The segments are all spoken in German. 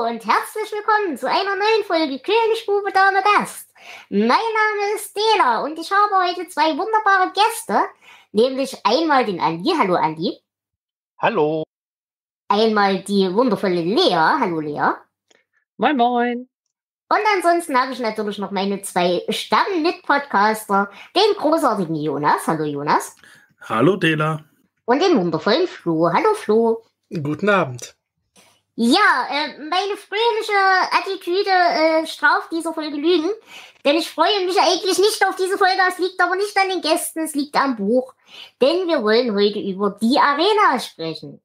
und herzlich willkommen zu einer neuen Folge König, Bube, Dame, Gast. Mein Name ist Dela und ich habe heute zwei wunderbare Gäste, nämlich einmal den Andi. Hallo Andi. Hallo. Einmal die wundervolle Lea. Hallo Lea. Moin moin. Und ansonsten habe ich natürlich noch meine zwei Stamm-Mit-Podcaster, den großartigen Jonas. Hallo Jonas. Hallo Dela. Und den wundervollen Flo. Hallo Flo. Guten Abend. Ja, meine fröhliche Attitüde straft dieser Folge Lügen, denn ich freue mich eigentlich nicht auf diese Folge, es liegt aber nicht an den Gästen, es liegt am Buch, denn wir wollen heute über die Arena sprechen.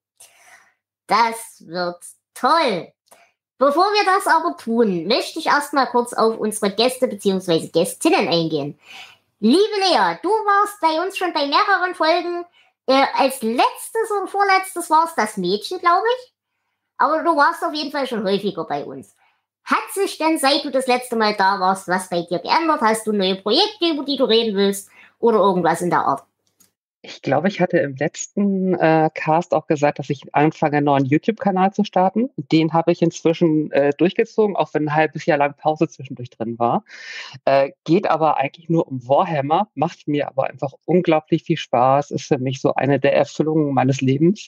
Das wird toll. Bevor wir das aber tun, möchte ich erstmal kurz auf unsere Gäste bzw. Gästinnen eingehen. Liebe Lea, du warst bei uns schon bei mehreren Folgen, als letztes und vorletztes war es das Mädchen, glaube ich. Aber du warst auf jeden Fall schon häufiger bei uns. Hat sich denn, seit du das letzte Mal da warst, was bei dir geändert? Hast du neue Projekte, über die du reden willst? Oder irgendwas in der Art? Ich glaube, ich hatte im letzten Cast auch gesagt, dass ich anfange, einen neuen YouTube-Kanal zu starten. Den habe ich inzwischen durchgezogen, auch wenn ein halbes Jahr lang Pause zwischendurch drin war. Geht aber eigentlich nur um Warhammer, macht mir aber einfach unglaublich viel Spaß, ist für mich so eine der Erfüllungen meines Lebens.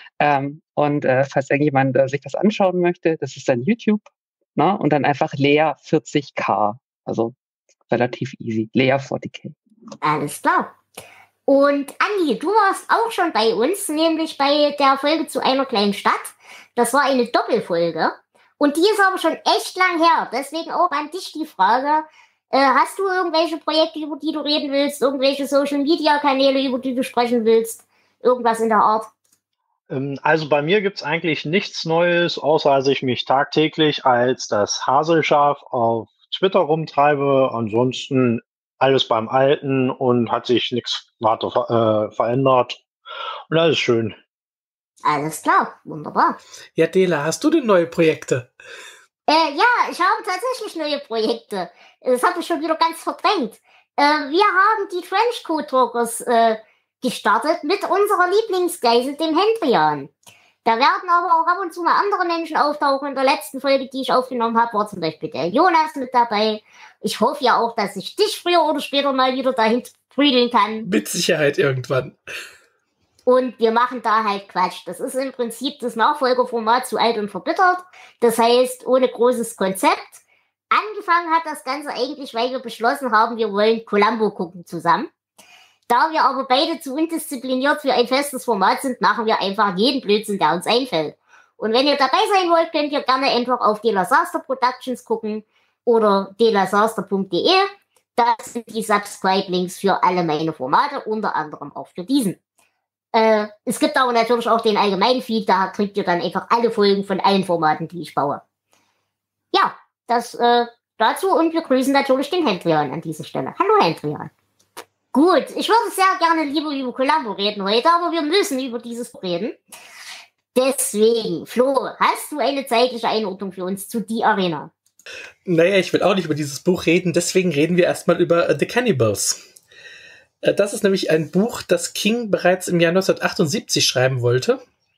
Und falls irgendjemand sich das anschauen möchte, das ist dann YouTube, ne? Und dann einfach Lea 40k, also relativ easy, Lea 40k. Alles klar. Und Andi, du warst auch schon bei uns, nämlich bei der Folge zu einer kleinen Stadt. Das war eine Doppelfolge. Und die ist aber schon echt lang her. Deswegen auch an dich die Frage, hast du irgendwelche Projekte, über die du reden willst? Irgendwelche Social-Media-Kanäle, über die du sprechen willst? Irgendwas in der Art? Also bei mir gibt's eigentlich nichts Neues, außer dass ich mich tagtäglich als das Haselschaf auf Twitter rumtreibe. Ansonsten alles beim Alten und hat sich nichts weiter verändert. Und alles schön. Alles klar, wunderbar. Ja, Dela, hast du denn neue Projekte? Ja, ich habe tatsächlich neue Projekte. Das habe ich schon wieder ganz verdrängt. Wir haben die Trenchcoat Talkers gestartet mit unserer Lieblingsgeisel, dem Hendrian. Da werden aber auch ab und zu mal andere Menschen auftauchen. In der letzten Folge, die ich aufgenommen habe, war zum Beispiel der Jonas mit dabei. Ich hoffe ja auch, dass ich dich früher oder später mal wieder dahin prügeln kann. Mit Sicherheit irgendwann. Und wir machen da halt Quatsch. Das ist im Prinzip das Nachfolgerformat zu alt und verbittert. Das heißt, ohne großes Konzept. Angefangen hat das Ganze eigentlich, weil wir beschlossen haben, wir wollen Columbo gucken zusammen. Da wir aber beide zu undiszipliniert für ein festes Format sind, machen wir einfach jeden Blödsinn, der uns einfällt. Und wenn ihr dabei sein wollt, könnt ihr gerne einfach auf Delasaster Productions gucken oder delasaster.de. Da sind die Subscribe-Links für alle meine Formate, unter anderem auch für diesen. Es gibt aber natürlich auch den allgemeinen Feed, da kriegt ihr dann einfach alle Folgen von allen Formaten, die ich baue. Ja, das dazu und wir grüßen natürlich den Hendrian an dieser Stelle. Hallo Hendrian. Gut, ich würde sehr gerne lieber über Columbo reden heute, aber wir müssen über dieses Buch reden. Deswegen, Flo, hast du eine zeitliche Einordnung für uns zu Die Arena? Naja, ich will auch nicht über dieses Buch reden, deswegen reden wir erstmal über The Cannibals. Das ist nämlich ein Buch, das King bereits im Jahr 1978 schreiben wollte.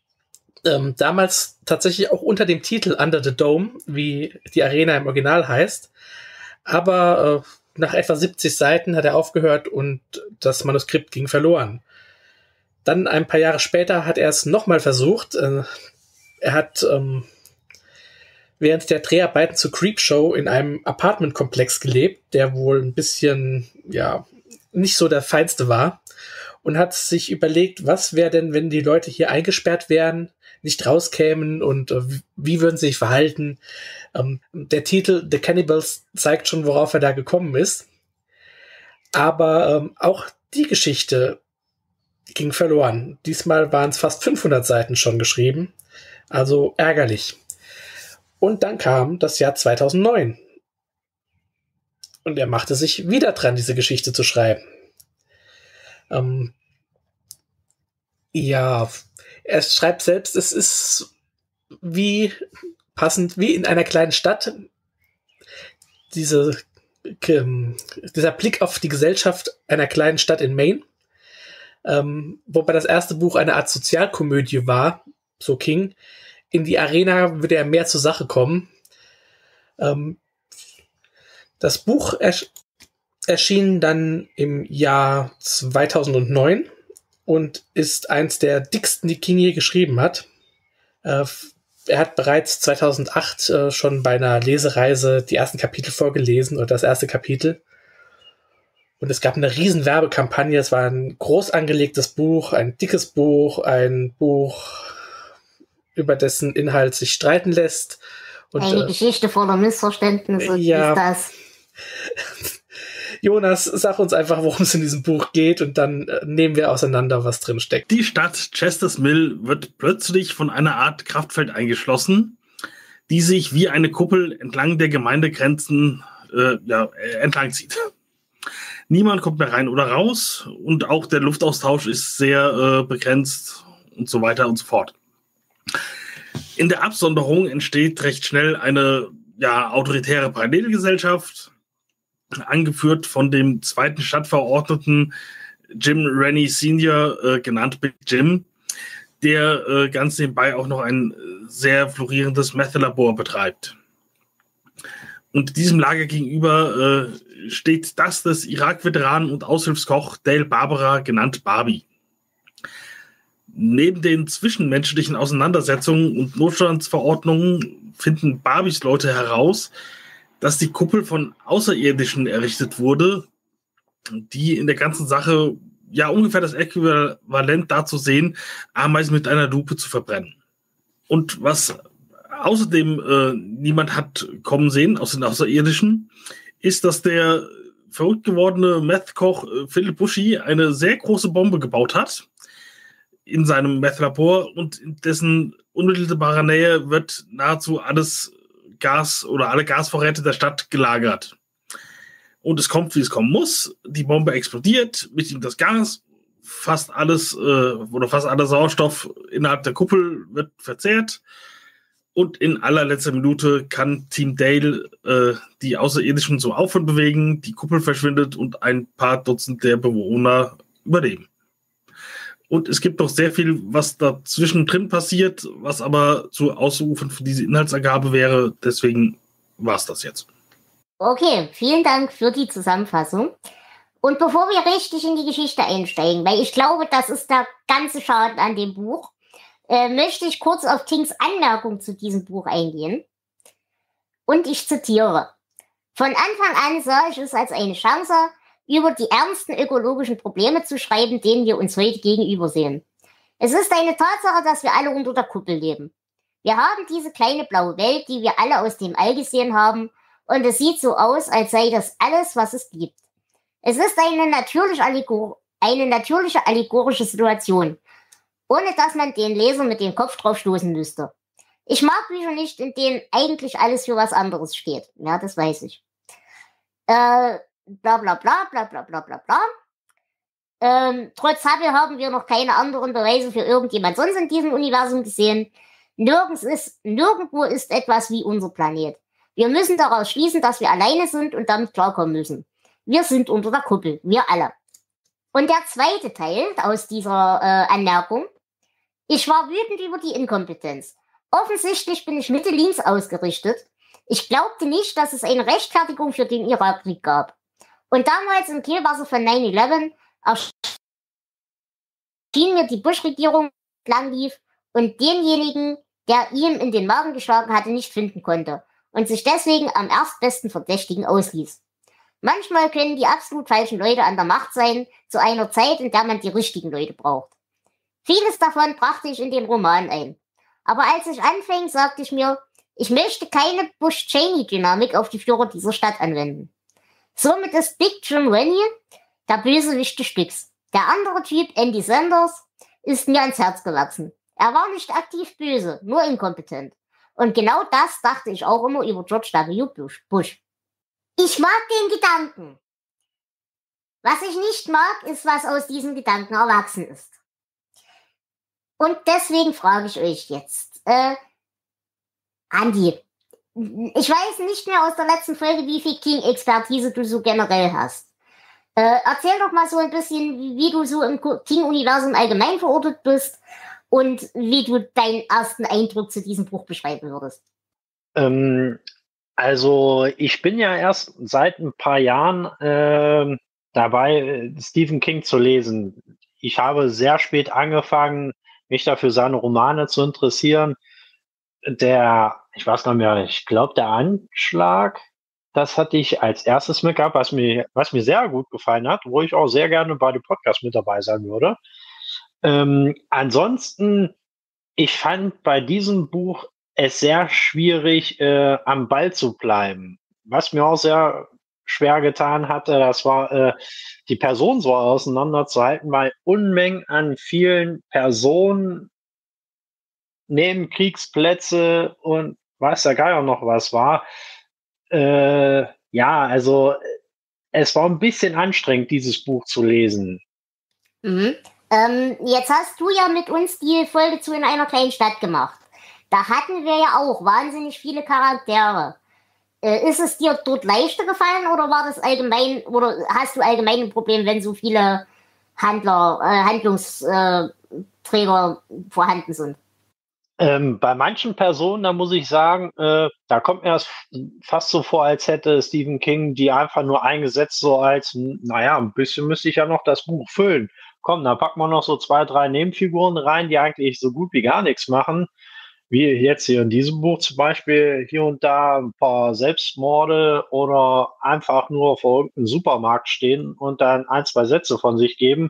Damals tatsächlich auch unter dem Titel Under the Dome, wie die Arena im Original heißt. Aber nach etwa 70 Seiten hat er aufgehört und das Manuskript ging verloren. Dann ein paar Jahre später hat er es nochmal versucht. Er hat während der Dreharbeiten zu Creepshow in einem Apartmentkomplex gelebt, der wohl ein bisschen, ja, nicht so der feinste war. Und hat sich überlegt, was wäre denn, wenn die Leute hier eingesperrt wären, nicht rauskämen und wie würden sie sich verhalten. Der Titel The Cannibals zeigt schon, worauf er da gekommen ist. Aber auch die Geschichte ging verloren. Diesmal waren es fast 500 Seiten schon geschrieben. Also ärgerlich. Und dann kam das Jahr 2009. Und er machte sich wieder dran, diese Geschichte zu schreiben. Ja, er schreibt selbst, es ist passend wie in einer kleinen Stadt. Dieser Blick auf die Gesellschaft einer kleinen Stadt in Maine. Wobei das erste Buch eine Art Sozialkomödie war, so King, in die Arena würde er mehr zur Sache kommen. Das Buch erschien dann im Jahr 2009 und ist eins der dicksten, die King je geschrieben hat. Er hat bereits 2008 schon bei einer Lesereise die ersten Kapitel vorgelesen oder das erste Kapitel. Und es gab eine riesen Werbekampagne. Es war ein groß angelegtes Buch, ein dickes Buch, ein Buch, über dessen Inhalt sich streiten lässt. Und, eine Geschichte voller Missverständnisse, ja. Ist das. Jonas, sag uns einfach, worum es in diesem Buch geht und dann nehmen wir auseinander, was drin steckt. Die Stadt Chester's Mill wird plötzlich von einer Art Kraftfeld eingeschlossen, die sich wie eine Kuppel entlang der Gemeindegrenzen entlang zieht. Niemand kommt mehr rein oder raus und auch der Luftaustausch ist sehr begrenzt und so weiter und so fort. In der Absonderung entsteht recht schnell eine autoritäre Parallelgesellschaft, angeführt von dem zweiten Stadtverordneten Jim Rennie Senior, genannt Big Jim, der ganz nebenbei auch noch ein sehr florierendes Meth-Labor betreibt. Und diesem Lager gegenüber steht das des Irak-Veteranen und Aushilfskoch Dale Barbara, genannt Barbie. Neben den zwischenmenschlichen Auseinandersetzungen und Notstandsverordnungen finden Barbies Leute heraus, dass die Kuppel von Außerirdischen errichtet wurde, die in der ganzen Sache ungefähr das Äquivalent dazu sehen, Ameisen mit einer Lupe zu verbrennen. Und was außerdem niemand hat kommen sehen aus den Außerirdischen, ist, dass der verrückt gewordene Meth-Koch Philip Bushy eine sehr große Bombe gebaut hat in seinem Meth-Labor und in dessen unmittelbarer Nähe wird nahezu alles Gas oder alle Gasvorräte der Stadt gelagert. Und es kommt, wie es kommen muss. Die Bombe explodiert, mit ihm das Gas, fast aller Sauerstoff innerhalb der Kuppel wird verzehrt. Und in allerletzter Minute kann Team Dale die Außerirdischen zum Aufhören bewegen, die Kuppel verschwindet und ein paar Dutzend der Bewohner überleben. Und es gibt noch sehr viel, was dazwischen drin passiert, was aber zu ausrufend für diese Inhaltsangabe wäre. Deswegen war es das jetzt. Okay, vielen Dank für die Zusammenfassung. Und bevor wir richtig in die Geschichte einsteigen, weil ich glaube, das ist der ganze Schaden an dem Buch, möchte ich kurz auf Kings Anmerkung zu diesem Buch eingehen. Und ich zitiere: Von Anfang an sah ich es als eine Chance, über die ernsten ökologischen Probleme zu schreiben, denen wir uns heute gegenübersehen. Es ist eine Tatsache, dass wir alle unter der Kuppel leben. Wir haben diese kleine blaue Welt, die wir alle aus dem All gesehen haben, und es sieht so aus, als sei das alles, was es gibt. Es ist eine natürliche allegorische Situation, ohne dass man den Leser mit dem Kopf drauf stoßen müsste. Ich mag Bücher nicht, in denen eigentlich alles für was anderes steht. Ja, das weiß ich. Bla bla bla bla bla bla bla bla. Trotz Hubble haben wir noch keine anderen Beweise für irgendjemand sonst in diesem Universum gesehen. Nirgendwo ist etwas wie unser Planet. Wir müssen daraus schließen, dass wir alleine sind und damit klarkommen müssen. Wir sind unter der Kuppel, wir alle. Und der zweite Teil aus dieser Anmerkung: Ich war wütend über die Inkompetenz. Offensichtlich bin ich Mitte-links ausgerichtet. Ich glaubte nicht, dass es eine Rechtfertigung für den Irakkrieg gab. Und damals im Kielwasser von 9/11 erschien mir die Bush-Regierung lang lief und denjenigen, der ihm in den Magen geschlagen hatte, nicht finden konnte und sich deswegen am erstbesten Verdächtigen ausließ. Manchmal können die absolut falschen Leute an der Macht sein, zu einer Zeit, in der man die richtigen Leute braucht. Vieles davon brachte ich in den Roman ein. Aber als ich anfing, sagte ich mir, ich möchte keine Bush-Cheney-Dynamik auf die Führer dieser Stadt anwenden. Somit ist Big Jim Rennie der Bösewicht des Stücks. Der andere Typ, Andy Sanders, ist mir ans Herz gewachsen. Er war nicht aktiv böse, nur inkompetent. Und genau das dachte ich auch immer über George W. Bush. Ich mag den Gedanken. Was ich nicht mag, ist, was aus diesem Gedanken erwachsen ist. Und deswegen frage ich euch jetzt, Andi, ich weiß nicht mehr aus der letzten Folge, wie viel King-Expertise du so generell hast. Erzähl doch mal so ein bisschen, wie du so im King-Universum allgemein verortet bist und wie du deinen ersten Eindruck zu diesem Buch beschreiben würdest. Also ich bin ja erst seit ein paar Jahren dabei, Stephen King zu lesen. Ich habe sehr spät angefangen, mich dafür seine Romane zu interessieren. Ich weiß gar nicht mehr, ich glaube, der Anschlag, das hatte ich als erstes mit gehabt, was mir sehr gut gefallen hat, wo ich auch sehr gerne bei dem Podcast mit dabei sein würde. Ansonsten, ich fand bei diesem Buch es sehr schwierig, am Ball zu bleiben. Was mir auch sehr schwer getan hatte, das war, die Person so auseinanderzuhalten, weil Unmengen an vielen Personen, Nebenkriegsplätze und weiß der Geier noch was war. Ja, also es war ein bisschen anstrengend, dieses Buch zu lesen. Mhm. Jetzt hast du ja mit uns die Folge zu In einer kleinen Stadt gemacht. Da hatten wir ja auch wahnsinnig viele Charaktere. Ist es dir dort leichter gefallen oder war das allgemein, oder hast du allgemein ein Problem, wenn so viele Handlungsträger vorhanden sind? Bei manchen Personen, da muss ich sagen, da kommt mir das fast so vor, als hätte Stephen King die einfach nur eingesetzt, so als, naja, ein bisschen müsste ich ja noch das Buch füllen. Komm, da packen wir noch so 2, 3 Nebenfiguren rein, die eigentlich so gut wie gar nichts machen. Wie jetzt hier in diesem Buch zum Beispiel hier und da ein paar Selbstmorde oder einfach nur vor irgendeinem Supermarkt stehen und dann 1, 2 Sätze von sich geben.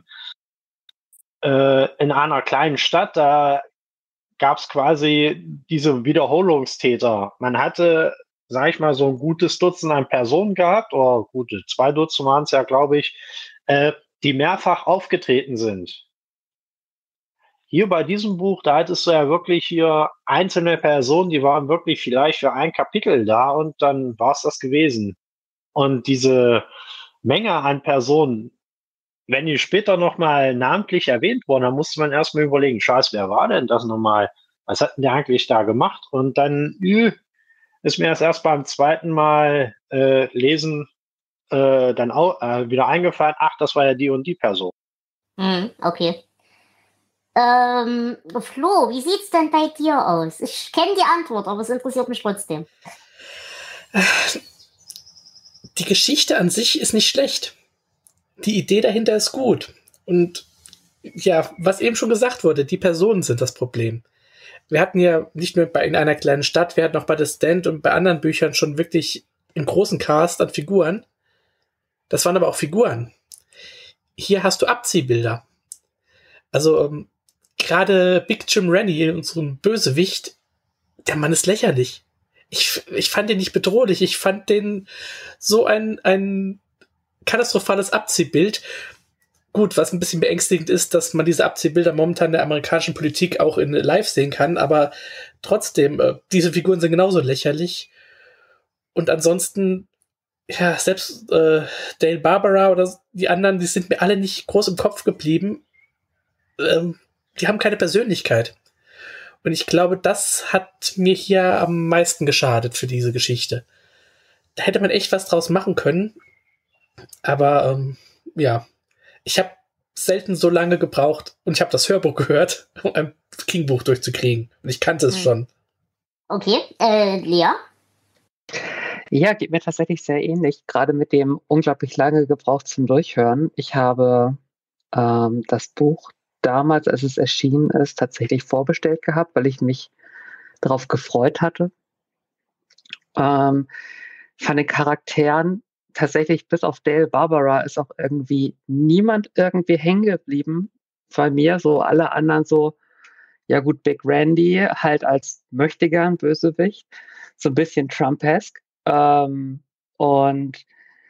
In einer kleinen Stadt, da gab es quasi diese Wiederholungstäter. Man hatte, sag ich mal, so ein gutes Dutzend an Personen gehabt, oder gute 2 Dutzend waren es ja, glaube ich, die mehrfach aufgetreten sind. Hier bei diesem Buch, da hattest du ja wirklich hier einzelne Personen, die waren wirklich vielleicht für ein Kapitel da und dann war es das gewesen. Und diese Menge an Personen, wenn die später nochmal namentlich erwähnt wurden, dann musste man erstmal überlegen, scheiße, wer war denn das nochmal? Was hat denn der eigentlich da gemacht? Und dann ist mir das erst beim zweiten Mal lesen dann auch wieder eingefallen, ach, das war ja die und die Person. Okay. Flo, wie sieht's denn bei dir aus? Ich kenne die Antwort, aber es interessiert mich trotzdem. Die Geschichte an sich ist nicht schlecht. Die Idee dahinter ist gut. Und ja, was eben schon gesagt wurde, die Personen sind das Problem. Wir hatten ja nicht nur in einer kleinen Stadt, wir hatten auch bei The Stand und bei anderen Büchern schon wirklich einen großen Cast an Figuren. Das waren aber auch Figuren. Hier hast du Abziehbilder. Also gerade Big Jim Rennie, unseren Bösewicht, der Mann ist lächerlich. Ich fand den nicht bedrohlich. Ich fand den so ein katastrophales Abziehbild. Gut, was ein bisschen beängstigend ist, dass man diese Abziehbilder momentan in der amerikanischen Politik auch in live sehen kann, aber trotzdem, diese Figuren sind genauso lächerlich. Und ansonsten, ja, selbst Dale Barbara oder die anderen, die sind mir alle nicht groß im Kopf geblieben. Die haben keine Persönlichkeit. Und ich glaube, das hat mir hier am meisten geschadet für diese Geschichte. Da hätte man echt was draus machen können. Aber ja, ich habe selten so lange gebraucht und ich habe das Hörbuch gehört, um ein King-Buch durchzukriegen. Und ich kannte es schon. Okay, Lea? Ja, geht mir tatsächlich sehr ähnlich. Gerade mit dem unglaublich lange gebraucht zum Durchhören. Ich habe das Buch damals, als es erschienen ist, tatsächlich vorbestellt gehabt, weil ich mich darauf gefreut hatte. Von den Charakteren tatsächlich bis auf Dale Barbara ist auch irgendwie niemand irgendwie hängen geblieben bei mir. So alle anderen so, ja gut, Big Randy halt als möchtegern Bösewicht, so ein bisschen Trump-esque. Und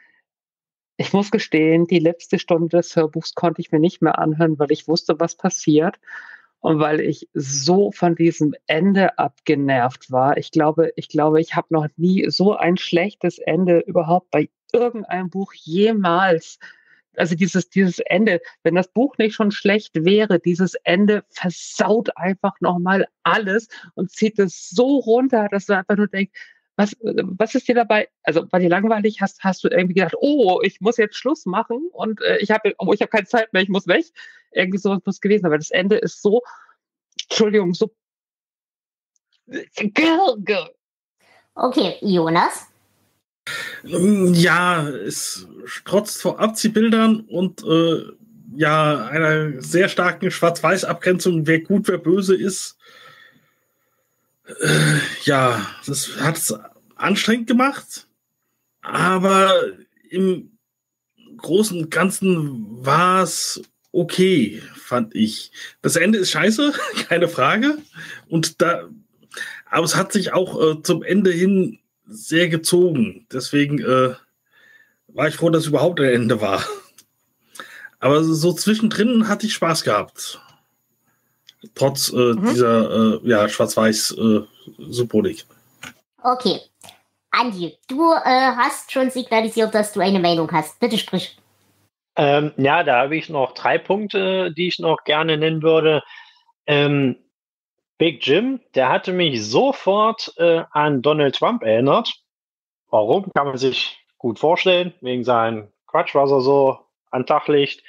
ich muss gestehen, die letzte Stunde des Hörbuchs konnte ich mir nicht mehr anhören, weil ich wusste, was passiert und weil ich so von diesem Ende abgenervt war. Ich glaube, ich habe noch nie so ein schlechtes Ende überhaupt bei irgendeinem Buch jemals. Also dieses Ende, wenn das Buch nicht schon schlecht wäre, dieses Ende versaut einfach nochmal alles und zieht es so runter, dass du einfach nur denkst, was ist dir dabei? Also war dir langweilig? Hast du irgendwie gedacht, oh, ich muss jetzt Schluss machen und ich habe keine Zeit mehr, ich muss weg. Irgendwie sowas muss gewesen sein, aber das Ende ist so Entschuldigung, so. Okay, Jonas? Ja, es strotzt vor Abziehbildern und einer sehr starken Schwarz-Weiß-Abgrenzung, wer gut, wer böse ist. Das hat es anstrengend gemacht, aber im Großen und Ganzen war es okay, fand ich. Das Ende ist scheiße, keine Frage. Aber es hat sich auch zum Ende hin sehr gezogen. Deswegen war ich froh, dass es überhaupt ein Ende war. Aber so zwischendrin hatte ich Spaß gehabt. Trotz dieser Schwarz-Weiß-Symbolik. Okay. Andi, du hast schon signalisiert, dass du eine Meinung hast. Bitte sprich. Da habe ich noch 3 Punkte, die ich noch gerne nennen würde. Big Jim, der hatte mich sofort an Donald Trump erinnert. Warum? Kann man sich gut vorstellen, wegen seinem Quatsch, was er so an den Tag legt.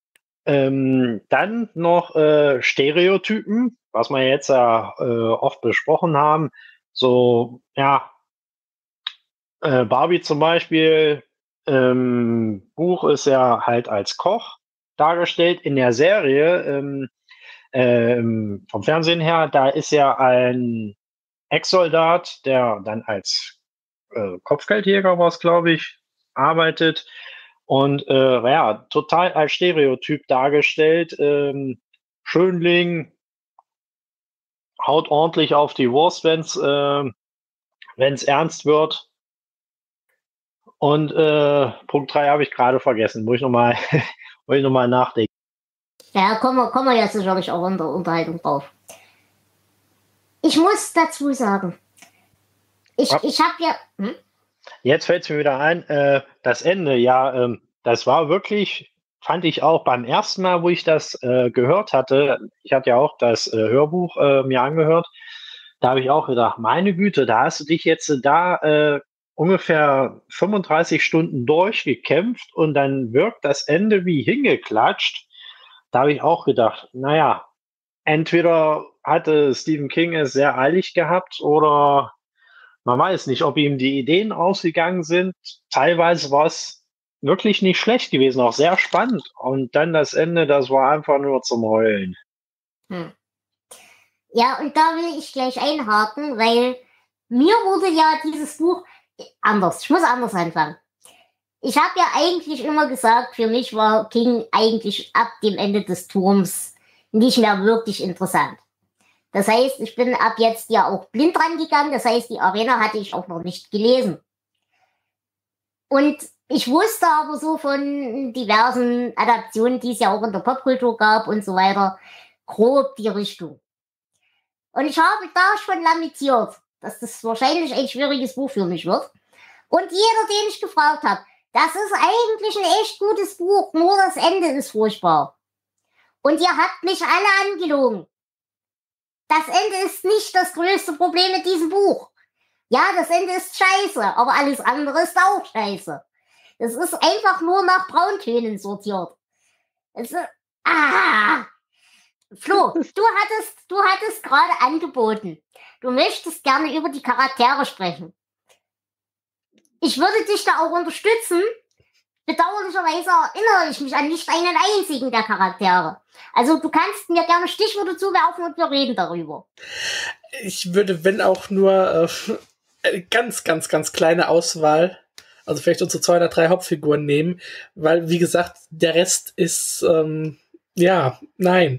Dann noch Stereotypen, was wir jetzt oft besprochen haben. So, Barbie zum Beispiel, Buch ist ja halt als Koch dargestellt. In der Serie, vom Fernsehen her, da ist ja ein Ex-Soldat, der dann als Kopfgeldjäger war es, glaube ich, arbeitet und total als Stereotyp dargestellt. Schönling haut ordentlich auf die Wurst, wenn es ernst wird. Und Punkt 3 habe ich gerade vergessen. Muss ich nochmal nachdenken. Ja, kommen wir ja sicherlich auch in der Unterhaltung drauf. Ich muss dazu sagen, ich habe ja... Jetzt fällt es mir wieder ein, das Ende, das war wirklich, fand ich auch beim ersten Mal, wo ich das gehört hatte, ich hatte ja auch das Hörbuch mir angehört, da habe ich auch gedacht, meine Güte, da hast du dich jetzt ungefähr 35 Stunden durchgekämpft und dann wirkt das Ende wie hingeklatscht. Da habe ich auch gedacht, naja, entweder hatte Stephen King es sehr eilig gehabt oder man weiß nicht, ob ihm die Ideen ausgegangen sind. Teilweise war es wirklich nicht schlecht gewesen, auch sehr spannend. Und dann das Ende, das war einfach nur zum Heulen. Ja, und da will ich gleich einhaken, weil mir wurde ja dieses Buch anders. Ich muss anders anfangen. Ich habe ja eigentlich immer gesagt, für mich war King eigentlich ab dem Ende des Turms nicht mehr wirklich interessant. Das heißt, ich bin ab jetzt ja auch blind rangegangen. Das heißt, die Arena hatte ich auch noch nicht gelesen. Und ich wusste aber so von diversen Adaptionen, die es ja auch in der Popkultur gab und so weiter, grob die Richtung. Und ich habe da schon lamentiert, dass das wahrscheinlich ein schwieriges Buch für mich wird. Und jeder, den ich gefragt habe, das ist eigentlich ein echt gutes Buch, nur das Ende ist furchtbar. Und ihr habt mich alle angelogen. Das Ende ist nicht das größte Problem mit diesem Buch. Ja, das Ende ist scheiße, aber alles andere ist auch scheiße. Es ist einfach nur nach Brauntönen sortiert. Flo, du hattest gerade angeboten, du möchtest gerne über die Charaktere sprechen. Ich würde dich da auch unterstützen. Bedauerlicherweise erinnere ich mich an nicht einen einzigen der Charaktere. Also du kannst mir gerne Stichworte zuwerfen und wir reden darüber. Ich würde, wenn auch nur eine ganz, ganz, ganz kleine Auswahl, also vielleicht unsere 2 oder 3 Hauptfiguren nehmen, weil, wie gesagt, der Rest ist, nein.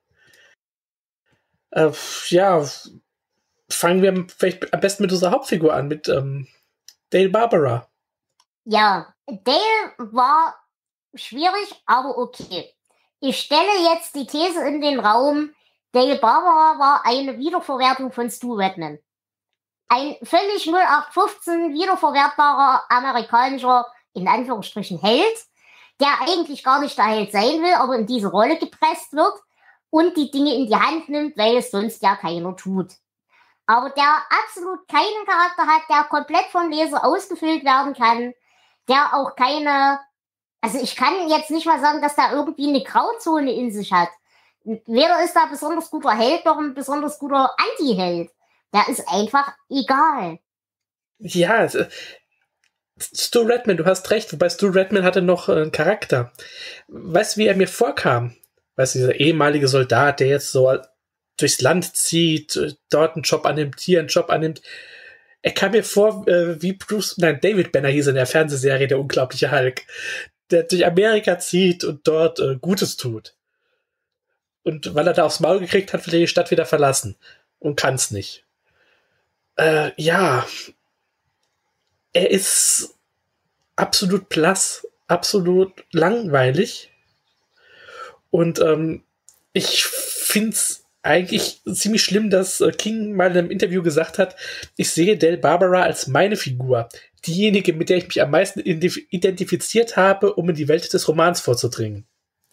Fangen wir vielleicht am besten mit unserer Hauptfigur an, mit Dale Barbara. Ja, Dale war schwierig, aber okay. Ich stelle jetzt die These in den Raum, Dale Barbara war eine Wiederverwertung von Stu Redman. Ein völlig 0815 wiederverwertbarer amerikanischer, in Anführungsstrichen, Held, der eigentlich gar nicht der Held sein will, aber in diese Rolle gepresst wird und die Dinge in die Hand nimmt, weil es sonst ja keiner tut. Aber der absolut keinen Charakter hat, der komplett vom Leser ausgefüllt werden kann, der auch keine, also ich kann jetzt nicht mal sagen, dass der irgendwie eine Grauzone in sich hat. weder ist da ein besonders guter Held noch ein besonders guter Anti-Held. Der ist einfach egal. Ja, Stu Redman, du hast recht, wobei Stu Redman hatte noch einen Charakter. Weißt du, wie er mir vorkam? Weißt du, dieser ehemalige Soldat, der jetzt so durchs Land zieht, dort einen Job annimmt, hier einen Job annimmt. Er kam mir vor, wie David Banner hieß in der Fernsehserie Der unglaubliche Hulk, der durch Amerika zieht und dort Gutes tut. Und weil er da aufs Maul gekriegt hat, will er die Stadt wieder verlassen. Und kann's nicht. Ja. Er ist absolut blass, absolut langweilig. Und ich find's eigentlich ziemlich schlimm, dass King mal in einem Interview gesagt hat, ich sehe Del Barbara als meine Figur. Diejenige, mit der ich mich am meisten identifiziert habe, um in die Welt des Romans vorzudringen.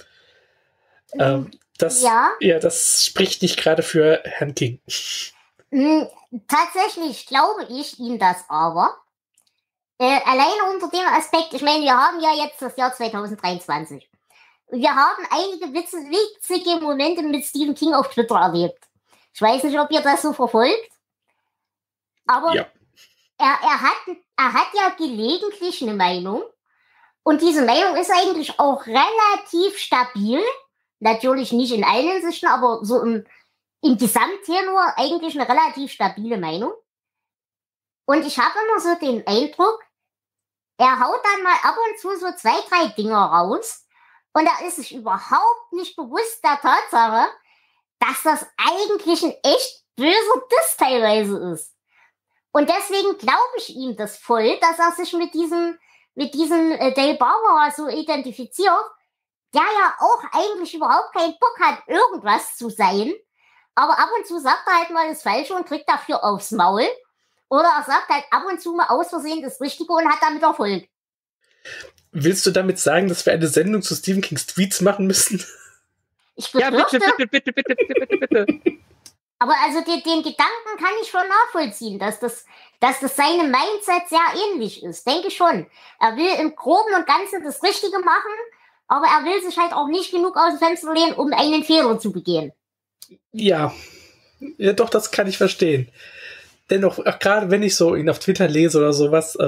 Das spricht nicht gerade für Herrn King. Tatsächlich glaube ich ihm das aber. Alleine unter dem Aspekt, ich meine, wir haben ja jetzt das Jahr 2023. Wir haben einige witzige Momente mit Stephen King auf Twitter erlebt. Ich weiß nicht, ob ihr das so verfolgt. Aber ja. Er hat ja gelegentlich eine Meinung. Und diese Meinung ist eigentlich auch relativ stabil. Natürlich nicht in allen Hinsichten, aber so im Gesamttenor eigentlich eine relativ stabile Meinung. Und ich habe immer so den Eindruck, er haut dann mal ab und zu so 2, 3 Dinger raus. Und er ist sich überhaupt nicht bewusst der Tatsache, dass das eigentlich ein echt böser Diss teilweise ist. Und deswegen glaube ich ihm das voll, dass er sich mit diesem Del Barbara so identifiziert, der ja auch eigentlich überhaupt keinen Bock hat, irgendwas zu sein. Aber ab und zu sagt er halt mal das Falsche und kriegt dafür aufs Maul. Oder er sagt halt ab und zu mal aus Versehen das Richtige und hat damit Erfolg. Willst du damit sagen, dass wir eine Sendung zu Stephen Kings Tweets machen müssen? Ich befürchte, ja, bitte. Aber also den Gedanken kann ich schon nachvollziehen, dass das seinem Mindset sehr ähnlich ist. Denke schon. Er will im Groben und Ganzen das Richtige machen, aber er will sich halt auch nicht genug aus dem Fenster lehnen, um einen Fehler zu begehen. Ja, doch, das kann ich verstehen. Dennoch, auch gerade wenn ich so ihn auf Twitter lese oder sowas,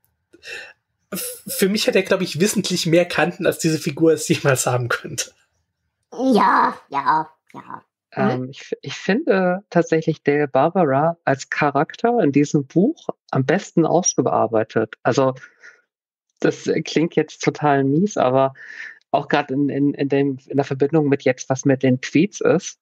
für mich hat er, glaube ich, wissentlich mehr Kanten, als diese Figur es jemals haben könnte. Ja. Ich finde tatsächlich Del Barbara als Charakter in diesem Buch am besten ausgearbeitet. Also, das klingt jetzt total mies, aber auch gerade in der Verbindung mit jetzt, was mit den Tweets ist,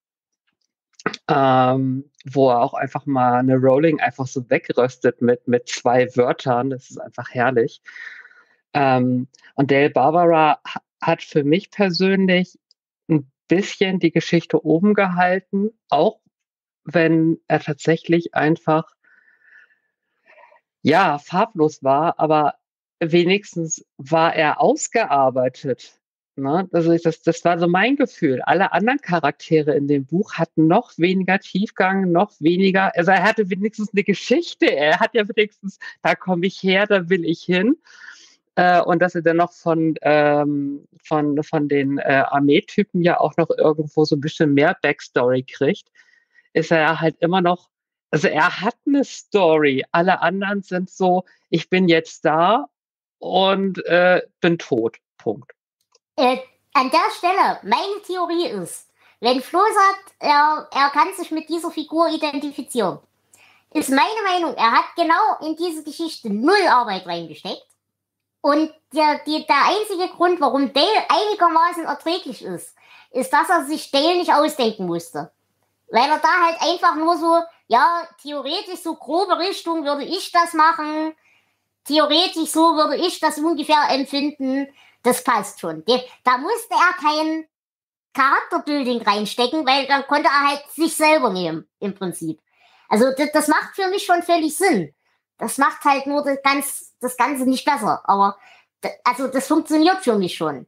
wo er auch einfach mal eine Rowling einfach so wegröstet mit 2 Wörtern. Das ist einfach herrlich. Und Del Barbara hat für mich persönlich ein bisschen die Geschichte oben gehalten, auch wenn er tatsächlich einfach farblos war, aber wenigstens war er ausgearbeitet. Ne? Also das war so mein Gefühl. Alle anderen Charaktere in dem Buch hatten noch weniger Tiefgang, noch weniger, also er hatte wenigstens eine Geschichte, er hat ja wenigstens, da komme ich her, da will ich hin. Und dass er dann noch von den Armeetypen ja auch noch irgendwo so ein bisschen mehr Backstory kriegt, ist er ja halt immer noch, also er hat eine Story. Alle anderen sind so, ich bin jetzt da und bin tot. Punkt. An der Stelle, meine Theorie ist, wenn Flo sagt, er kann sich mit dieser Figur identifizieren, ist meine Meinung, er hat genau in diese Geschichte 0 Arbeit reingesteckt. Und der einzige Grund, warum Dale einigermaßen erträglich ist, dass er sich Dale nicht ausdenken musste. Weil er da halt einfach nur so, ja, theoretisch so grobe Richtung würde ich das machen, theoretisch so würde ich das ungefähr empfinden, das passt schon. Da musste er kein Charakterbuilding reinstecken, weil dann konnte er halt sich selber nehmen, im Prinzip. Also das macht für mich schon völlig Sinn. Das macht halt nur das Ganze nicht besser. Aber das funktioniert für mich schon.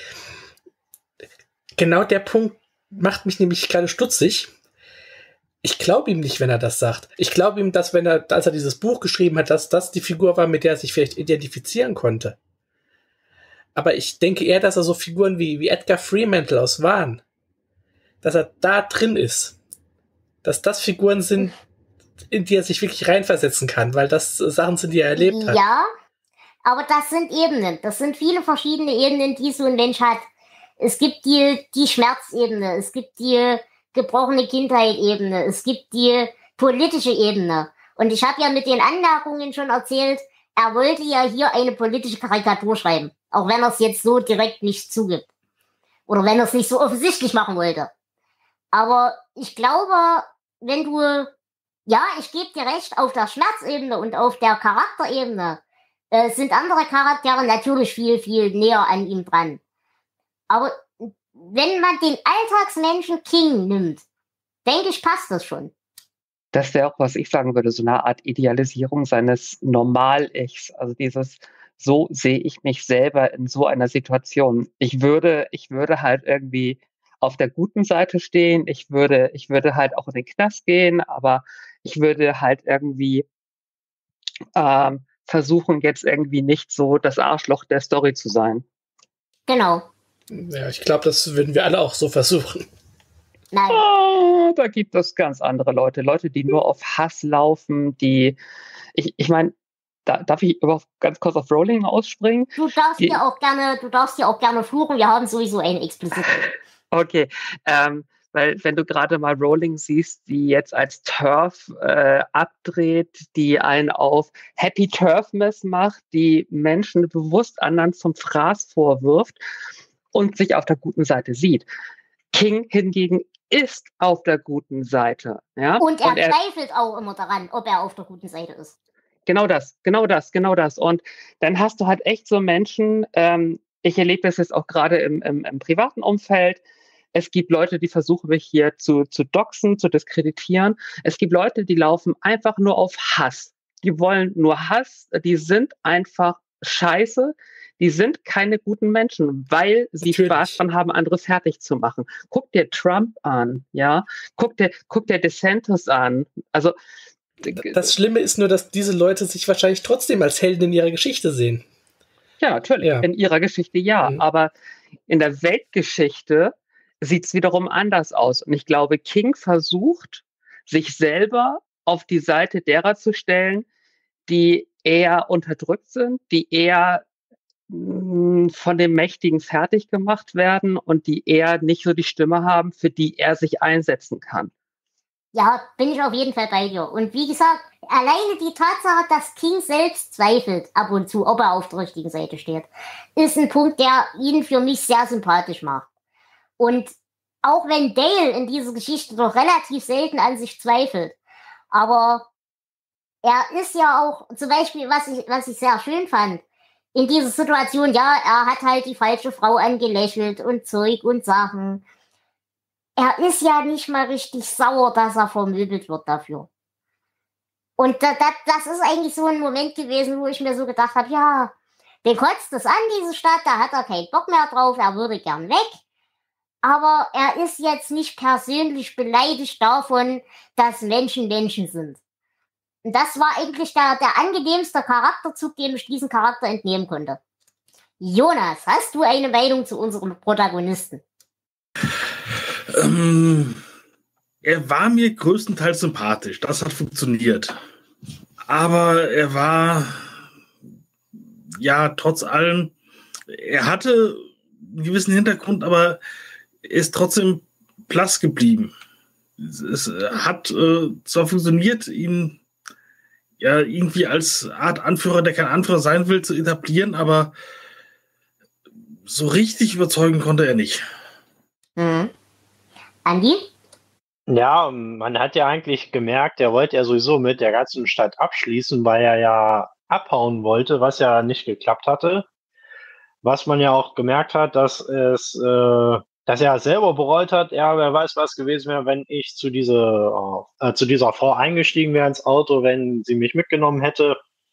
Genau der Punkt macht mich nämlich gerade stutzig. Ich glaube ihm nicht, wenn er das sagt. Ich glaube ihm, dass als er dieses Buch geschrieben hat, dass das die Figur war, mit der er sich vielleicht identifizieren konnte. Aber ich denke eher, dass er so Figuren wie Edgar Fremantle aus Wahn, dass er da drin ist. Dass das Figuren sind, in die er sich wirklich reinversetzen kann, weil das Sachen sind, die er erlebt hat. Ja, aber das sind Ebenen. Das sind viele verschiedene Ebenen, die so ein Mensch hat. Es gibt die Schmerzebene, es gibt die gebrochene Kindheit-Ebene, es gibt die politische Ebene. Und ich habe ja mit den Anmerkungen schon erzählt, er wollte ja hier eine politische Karikatur schreiben, auch wenn er es jetzt so direkt nicht zugibt. Oder wenn er es nicht so offensichtlich machen wollte. Aber ich glaube, wenn du, ja, ich gebe dir recht, auf der Schmerzebene und auf der Charakterebene sind andere Charaktere natürlich viel, viel näher an ihm dran. Aber wenn man den Alltagsmenschen King nimmt, denke ich, passt das schon. Das wäre auch, was ich sagen würde, so eine Art Idealisierung seines Normal-Ichs. Also dieses, so sehe ich mich selber in so einer Situation. Ich würde halt irgendwie auf der guten Seite stehen. Ich würde halt auch in den Knast gehen, aber ich würde halt irgendwie versuchen, jetzt irgendwie nicht so das Arschloch der Story zu sein. Genau. Ja, ich glaube, das würden wir alle auch so versuchen. Nein. Oh, da gibt es ganz andere Leute, die nur auf Hass laufen, die, ich meine, darf ich überhaupt ganz kurz auf Rowling ausspringen? Du darfst dir auch gerne fluchen, wir haben sowieso einen expliziten. Okay, weil wenn du gerade mal Rowling siehst, die jetzt als TERF abdreht, die einen auf Happy Turfmas macht, die Menschen bewusst anderen zum Fraß vorwirft und sich auf der guten Seite sieht. King hingegen ist auf der guten Seite. Ja? Und er zweifelt auch immer daran, ob er auf der guten Seite ist. Genau das. Und dann hast du halt echt so Menschen, ich erlebe das jetzt auch gerade im privaten Umfeld. Es gibt Leute, die versuchen mich hier zu doxen, zu diskreditieren. Es gibt Leute, die laufen einfach nur auf Hass. Die wollen nur Hass, die sind einfach scheiße. Die sind keine guten Menschen, weil sie Natürlich Spaß dran haben, andere fertig zu machen. Guck dir Trump an, ja. Guck dir DeSantis an. Also das Schlimme ist nur, dass diese Leute sich wahrscheinlich trotzdem als Helden in ihrer Geschichte sehen. Ja, natürlich. Ja. In ihrer Geschichte ja. Mhm. Aber in der Weltgeschichte sieht es wiederum anders aus. Und ich glaube, King versucht, sich selber auf die Seite derer zu stellen, die eher unterdrückt sind, die eher von den Mächtigen fertig gemacht werden und die eher nicht so die Stimme haben, für die er sich einsetzen kann. Ja, bin ich auf jeden Fall bei dir. Und wie gesagt, alleine die Tatsache, dass King selbst zweifelt ab und zu, ob er auf der richtigen Seite steht, ist ein Punkt, der ihn für mich sehr sympathisch macht. Und auch wenn Dale in dieser Geschichte doch relativ selten an sich zweifelt, aber er ist ja auch, zum Beispiel, was ich sehr schön fand, in dieser Situation, ja, er hat halt die falsche Frau angelächelt und Zeug und Sachen. Er ist ja nicht mal richtig sauer, dass er vermöbelt wird dafür. Und das ist eigentlich so ein Moment gewesen, wo ich mir so gedacht habe, ja, den kotzt es an, diese Stadt, da hat er keinen Bock mehr drauf, er würde gern weg. Aber er ist jetzt nicht persönlich beleidigt davon, dass Menschen Menschen sind. Und das war eigentlich der angenehmste Charakterzug, den ich diesem Charakter entnehmen konnte. Jonas, hast du eine Meinung zu unserem Protagonisten? Er war mir größtenteils sympathisch. Das hat funktioniert. Aber er war, ja, trotz allem, er hatte einen gewissen Hintergrund, aber er ist trotzdem blass geblieben. Es hat zwar funktioniert, ihn ja irgendwie als Art Anführer, der kein Anführer sein will, zu etablieren, aber so richtig überzeugen konnte er nicht. Mhm. Andi? Ja, man hat ja eigentlich gemerkt, er wollte ja sowieso mit der ganzen Stadt abschließen, weil er ja abhauen wollte, was ja nicht geklappt hatte. Was man ja auch gemerkt hat, dass er selber bereut hat, ja, wer weiß, was gewesen wäre, wenn ich zu dieser Frau eingestiegen wäre ins Auto, wenn sie mich mitgenommen hätte.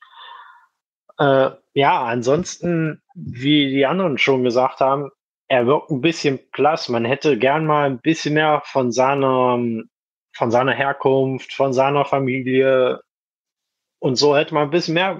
Ja, ansonsten, wie die anderen schon gesagt haben, er wirkt ein bisschen blass. Man hätte gern mal ein bisschen mehr von seiner Herkunft, von seiner Familie und so hätte man ein bisschen mehr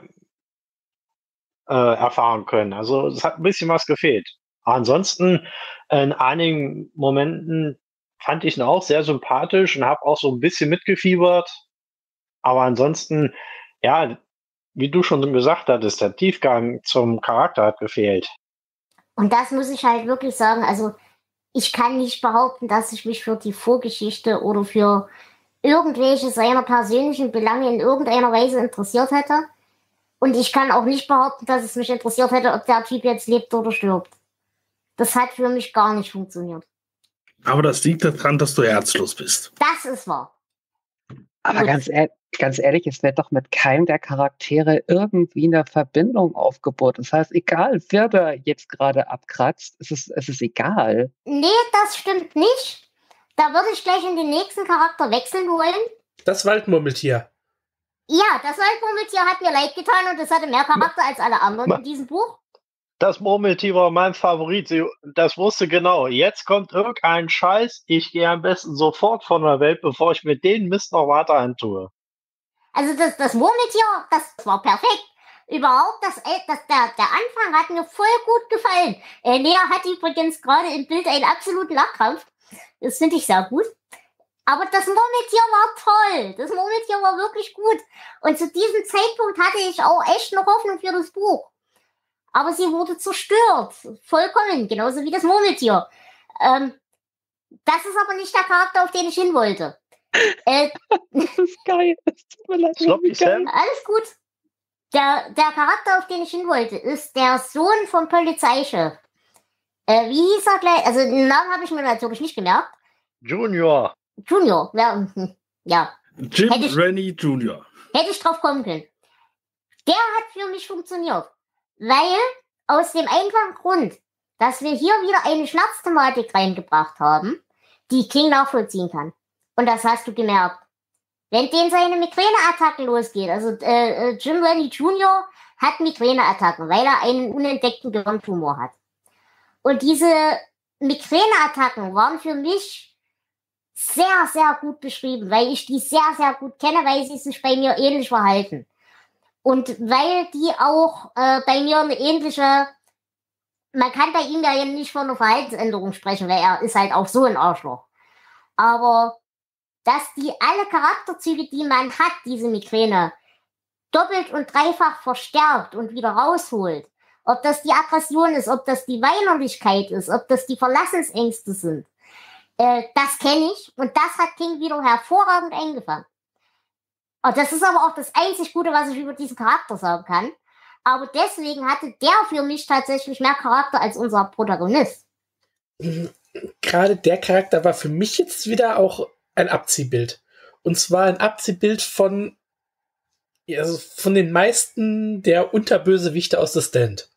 erfahren können. Also es hat ein bisschen was gefehlt. Ansonsten in einigen Momenten fand ich ihn auch sehr sympathisch und habe auch so ein bisschen mitgefiebert. Aber ansonsten, ja, wie du schon gesagt hattest, der Tiefgang zum Charakter hat gefehlt. Und das muss ich halt wirklich sagen, also ich kann nicht behaupten, dass ich mich für die Vorgeschichte oder für irgendwelche seiner persönlichen Belange in irgendeiner Weise interessiert hätte. Und ich kann auch nicht behaupten, dass es mich interessiert hätte, ob der Typ jetzt lebt oder stirbt. Das hat für mich gar nicht funktioniert. Aber das liegt daran, dass du herzlos bist. Das ist wahr. Aber ganz ehrlich, es wird doch mit keinem der Charaktere irgendwie eine Verbindung aufgebaut. Das heißt, egal, wer da jetzt gerade abkratzt, es ist egal. Nee, das stimmt nicht. Da würde ich gleich in den nächsten Charakter wechseln wollen. Das Waldmurmeltier. Ja, das Waldmurmeltier hat mir leid getan und es hatte mehr Charakter als alle anderen in diesem Buch. Das Murmeltier war mein Favorit. Das wusste genau. Jetzt kommt irgendein Scheiß. Ich gehe am besten sofort von der Welt, bevor ich mit den Mist noch weiter antue. Also das Murmeltier, das war perfekt. Überhaupt, der Anfang hat mir voll gut gefallen. Lea hat übrigens gerade im Bild einen absoluten Lachkrampf. Das finde ich sehr gut. Aber das Murmeltier war toll. Das Murmeltier war wirklich gut. Und zu diesem Zeitpunkt hatte ich auch echt noch Hoffnung für das Buch. Aber sie wurde zerstört. Vollkommen. Genauso wie das Murmeltier. Das ist aber nicht der Charakter, auf den ich hin wollte. Das ist geil. Das tut mir leid. Sloppy Sam? Alles gut. Der Charakter, auf den ich hin wollte, ist der Sohn vom Polizeichef. Wie hieß er gleich? Also den Namen habe ich mir natürlich nicht gemerkt. Junior. Junior. Ja. Jim Rennie Jr. Hätte ich drauf kommen können. Der hat für mich funktioniert. Weil aus dem einfachen Grund, dass wir hier wieder eine Schmerzthematik reingebracht haben, die King nachvollziehen kann. Und das hast du gemerkt. Wenn den seine Migräneattacken losgeht, also Jim Rennie Jr. hat Migräneattacken, weil er einen unentdeckten Gehirntumor hat. Und diese Migräneattacken waren für mich sehr, sehr gut beschrieben, weil ich die sehr, sehr gut kenne, weil sie sich bei mir ähnlich verhalten. Und weil die auch bei mir eine ähnliche, man kann bei ihm ja nicht von einer Verhaltensänderung sprechen, weil er ist halt auch so ein Arschloch. Aber dass die alle Charakterzüge, die man hat, diese Migräne, doppelt und dreifach verstärkt und wieder rausholt, ob das die Aggression ist, ob das die Weinerlichkeit ist, ob das die Verlassensängste sind, das kenne ich und das hat King wieder hervorragend eingefangen. Und das ist aber auch das einzig Gute, was ich über diesen Charakter sagen kann. Aber deswegen hatte der für mich tatsächlich mehr Charakter als unser Protagonist. Gerade der Charakter war für mich jetzt wieder auch ein Abziehbild. Und zwar ein Abziehbild von den meisten der Unterbösewichte aus The Stand.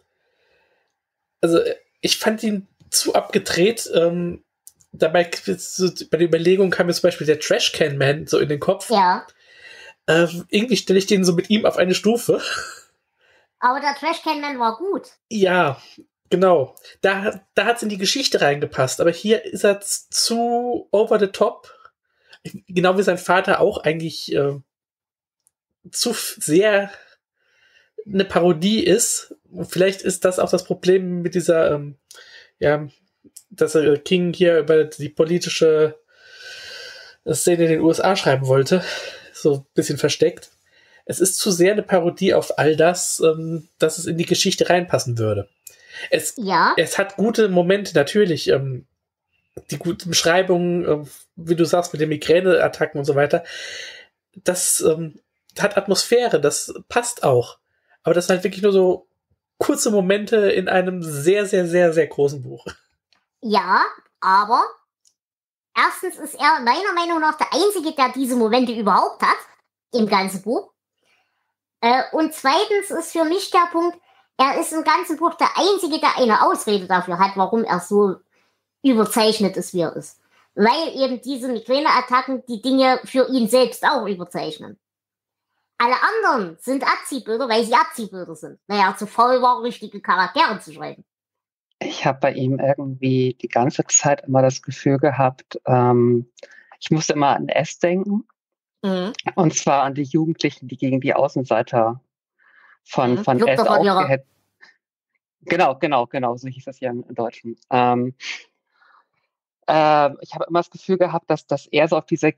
Also ich fand ihn zu abgedreht. Dabei bei der Überlegung kam mir zum Beispiel der Trashcan-Man so in den Kopf. Ja. Irgendwie stelle ich den so mit ihm auf eine Stufe. Aber der Trashcan-Man war gut. Ja, genau. Da hat es in die Geschichte reingepasst. Aber hier ist er zu over the top. Genau wie sein Vater auch eigentlich zu sehr eine Parodie ist. Und vielleicht ist das auch das Problem mit dieser, dass King hier über die politische Szene in den USA schreiben wollte. So ein bisschen versteckt. Es ist zu sehr eine Parodie auf all das, dass es in die Geschichte reinpassen würde. Es hat gute Momente, natürlich. Die guten Beschreibungen, wie du sagst, mit den Migräneattacken und so weiter. Das hat Atmosphäre, das passt auch. Aber das sind halt wirklich nur so kurze Momente in einem sehr, sehr, sehr, sehr großen Buch. Ja, aber erstens ist er meiner Meinung nach der Einzige, der diese Momente überhaupt hat, im ganzen Buch. Und zweitens ist für mich der Punkt, er ist im ganzen Buch der Einzige, der eine Ausrede dafür hat, warum er so überzeichnet ist, wie er ist. Weil eben diese Migräneattacken die Dinge für ihn selbst auch überzeichnen. Alle anderen sind Abziehbilder, weil sie Abziehbilder sind. Naja, zu faul war, richtige Charaktere zu schreiben. Ich habe bei ihm irgendwie die ganze Zeit immer das Gefühl gehabt, ich musste immer an S denken. Mhm. Und zwar an die Jugendlichen, die gegen die Außenseiter von S aufgehetzt. Genau, so hieß das ja im Deutschen. ich habe immer das Gefühl gehabt, dass er so auf dieser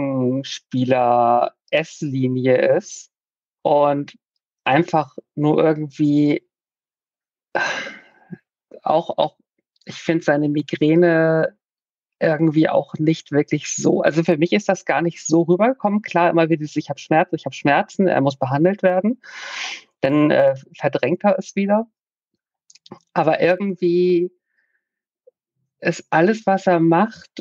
Gegenspieler-S-Linie ist und einfach nur irgendwie auch ich finde seine Migräne irgendwie auch nicht wirklich so, also für mich ist das gar nicht so rübergekommen. Klar, immer wieder, ich habe Schmerzen, er muss behandelt werden. Dann verdrängt er es wieder. Aber irgendwie ist alles, was er macht,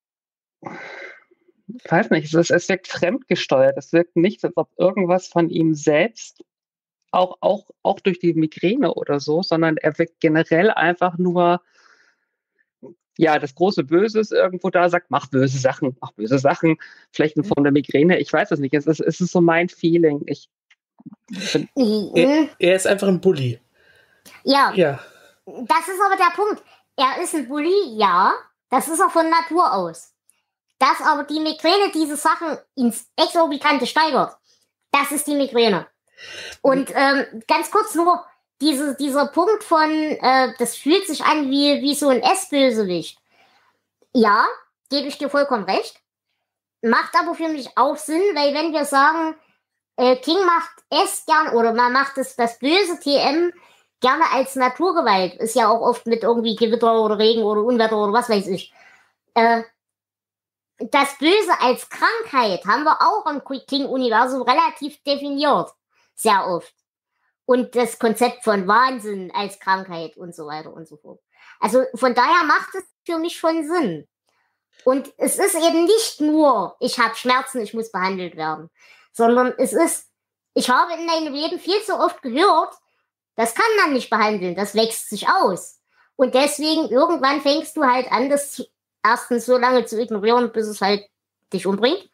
ich weiß nicht, es wirkt fremdgesteuert. Es wirkt nicht, als ob irgendwas von ihm selbst, auch durch die Migräne oder so, sondern er wirkt generell einfach nur, ja, das große Böse ist irgendwo da, sagt, mach böse Sachen, vielleicht in Form der Migräne, ich weiß es nicht, es ist so mein Feeling. Er ist einfach ein Bully. Ja, Ja. das ist aber der Punkt. Er ist ein Bully, ja, das ist er von Natur aus. Dass aber die Migräne diese Sachen ins Exorbitante steigert, das ist die Migräne. Und ganz kurz nur, dieser Punkt von, das fühlt sich an wie so ein S-Bösewicht. Ja, gebe ich dir vollkommen recht. Macht aber für mich auch Sinn, weil wenn wir sagen, King macht S gern, oder man macht das böse TM gerne als Naturgewalt, ist ja auch oft mit irgendwie Gewitter oder Regen oder Unwetter oder was weiß ich. Das Böse als Krankheit haben wir auch im King-Universum relativ definiert. Sehr oft. Und das Konzept von Wahnsinn als Krankheit und so weiter und so fort. Also von daher macht es für mich schon Sinn. Und es ist eben nicht nur, ich habe Schmerzen, ich muss behandelt werden, sondern es ist, ich habe in meinem Leben viel zu oft gehört, das kann man nicht behandeln, das wächst sich aus. Und deswegen irgendwann fängst du halt an, das erstens so lange zu ignorieren, bis es halt dich umbringt.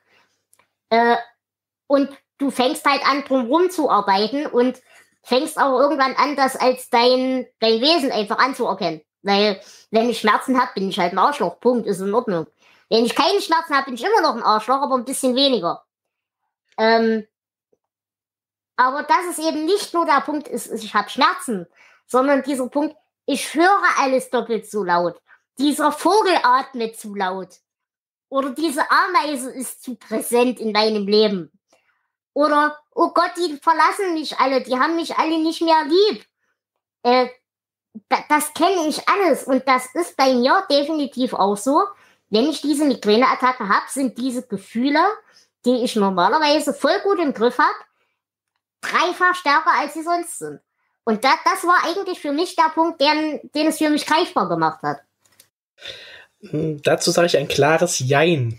Und du fängst halt an, drumherum zu arbeiten und fängst aber irgendwann an, das als dein Wesen einfach anzuerkennen. Weil, wenn ich Schmerzen habe, bin ich halt ein Arschloch. Punkt, ist in Ordnung. Wenn ich keine Schmerzen habe, bin ich immer noch ein Arschloch, aber ein bisschen weniger. Aber das ist eben nicht nur der Punkt, ich habe Schmerzen, sondern dieser Punkt, ich höre alles doppelt so laut. Dieser Vogel atmet zu laut. Oder diese Ameise ist zu präsent in meinem Leben. Oder, oh Gott, die verlassen mich alle, die haben mich alle nicht mehr lieb. Das kenne ich alles und das ist bei mir definitiv auch so. Wenn ich diese Migräneattacke habe, sind diese Gefühle, die ich normalerweise voll gut im Griff habe, dreifach stärker, als sie sonst sind. Und das war eigentlich für mich der Punkt, den es für mich greifbar gemacht hat. Dazu sage ich ein klares Jein.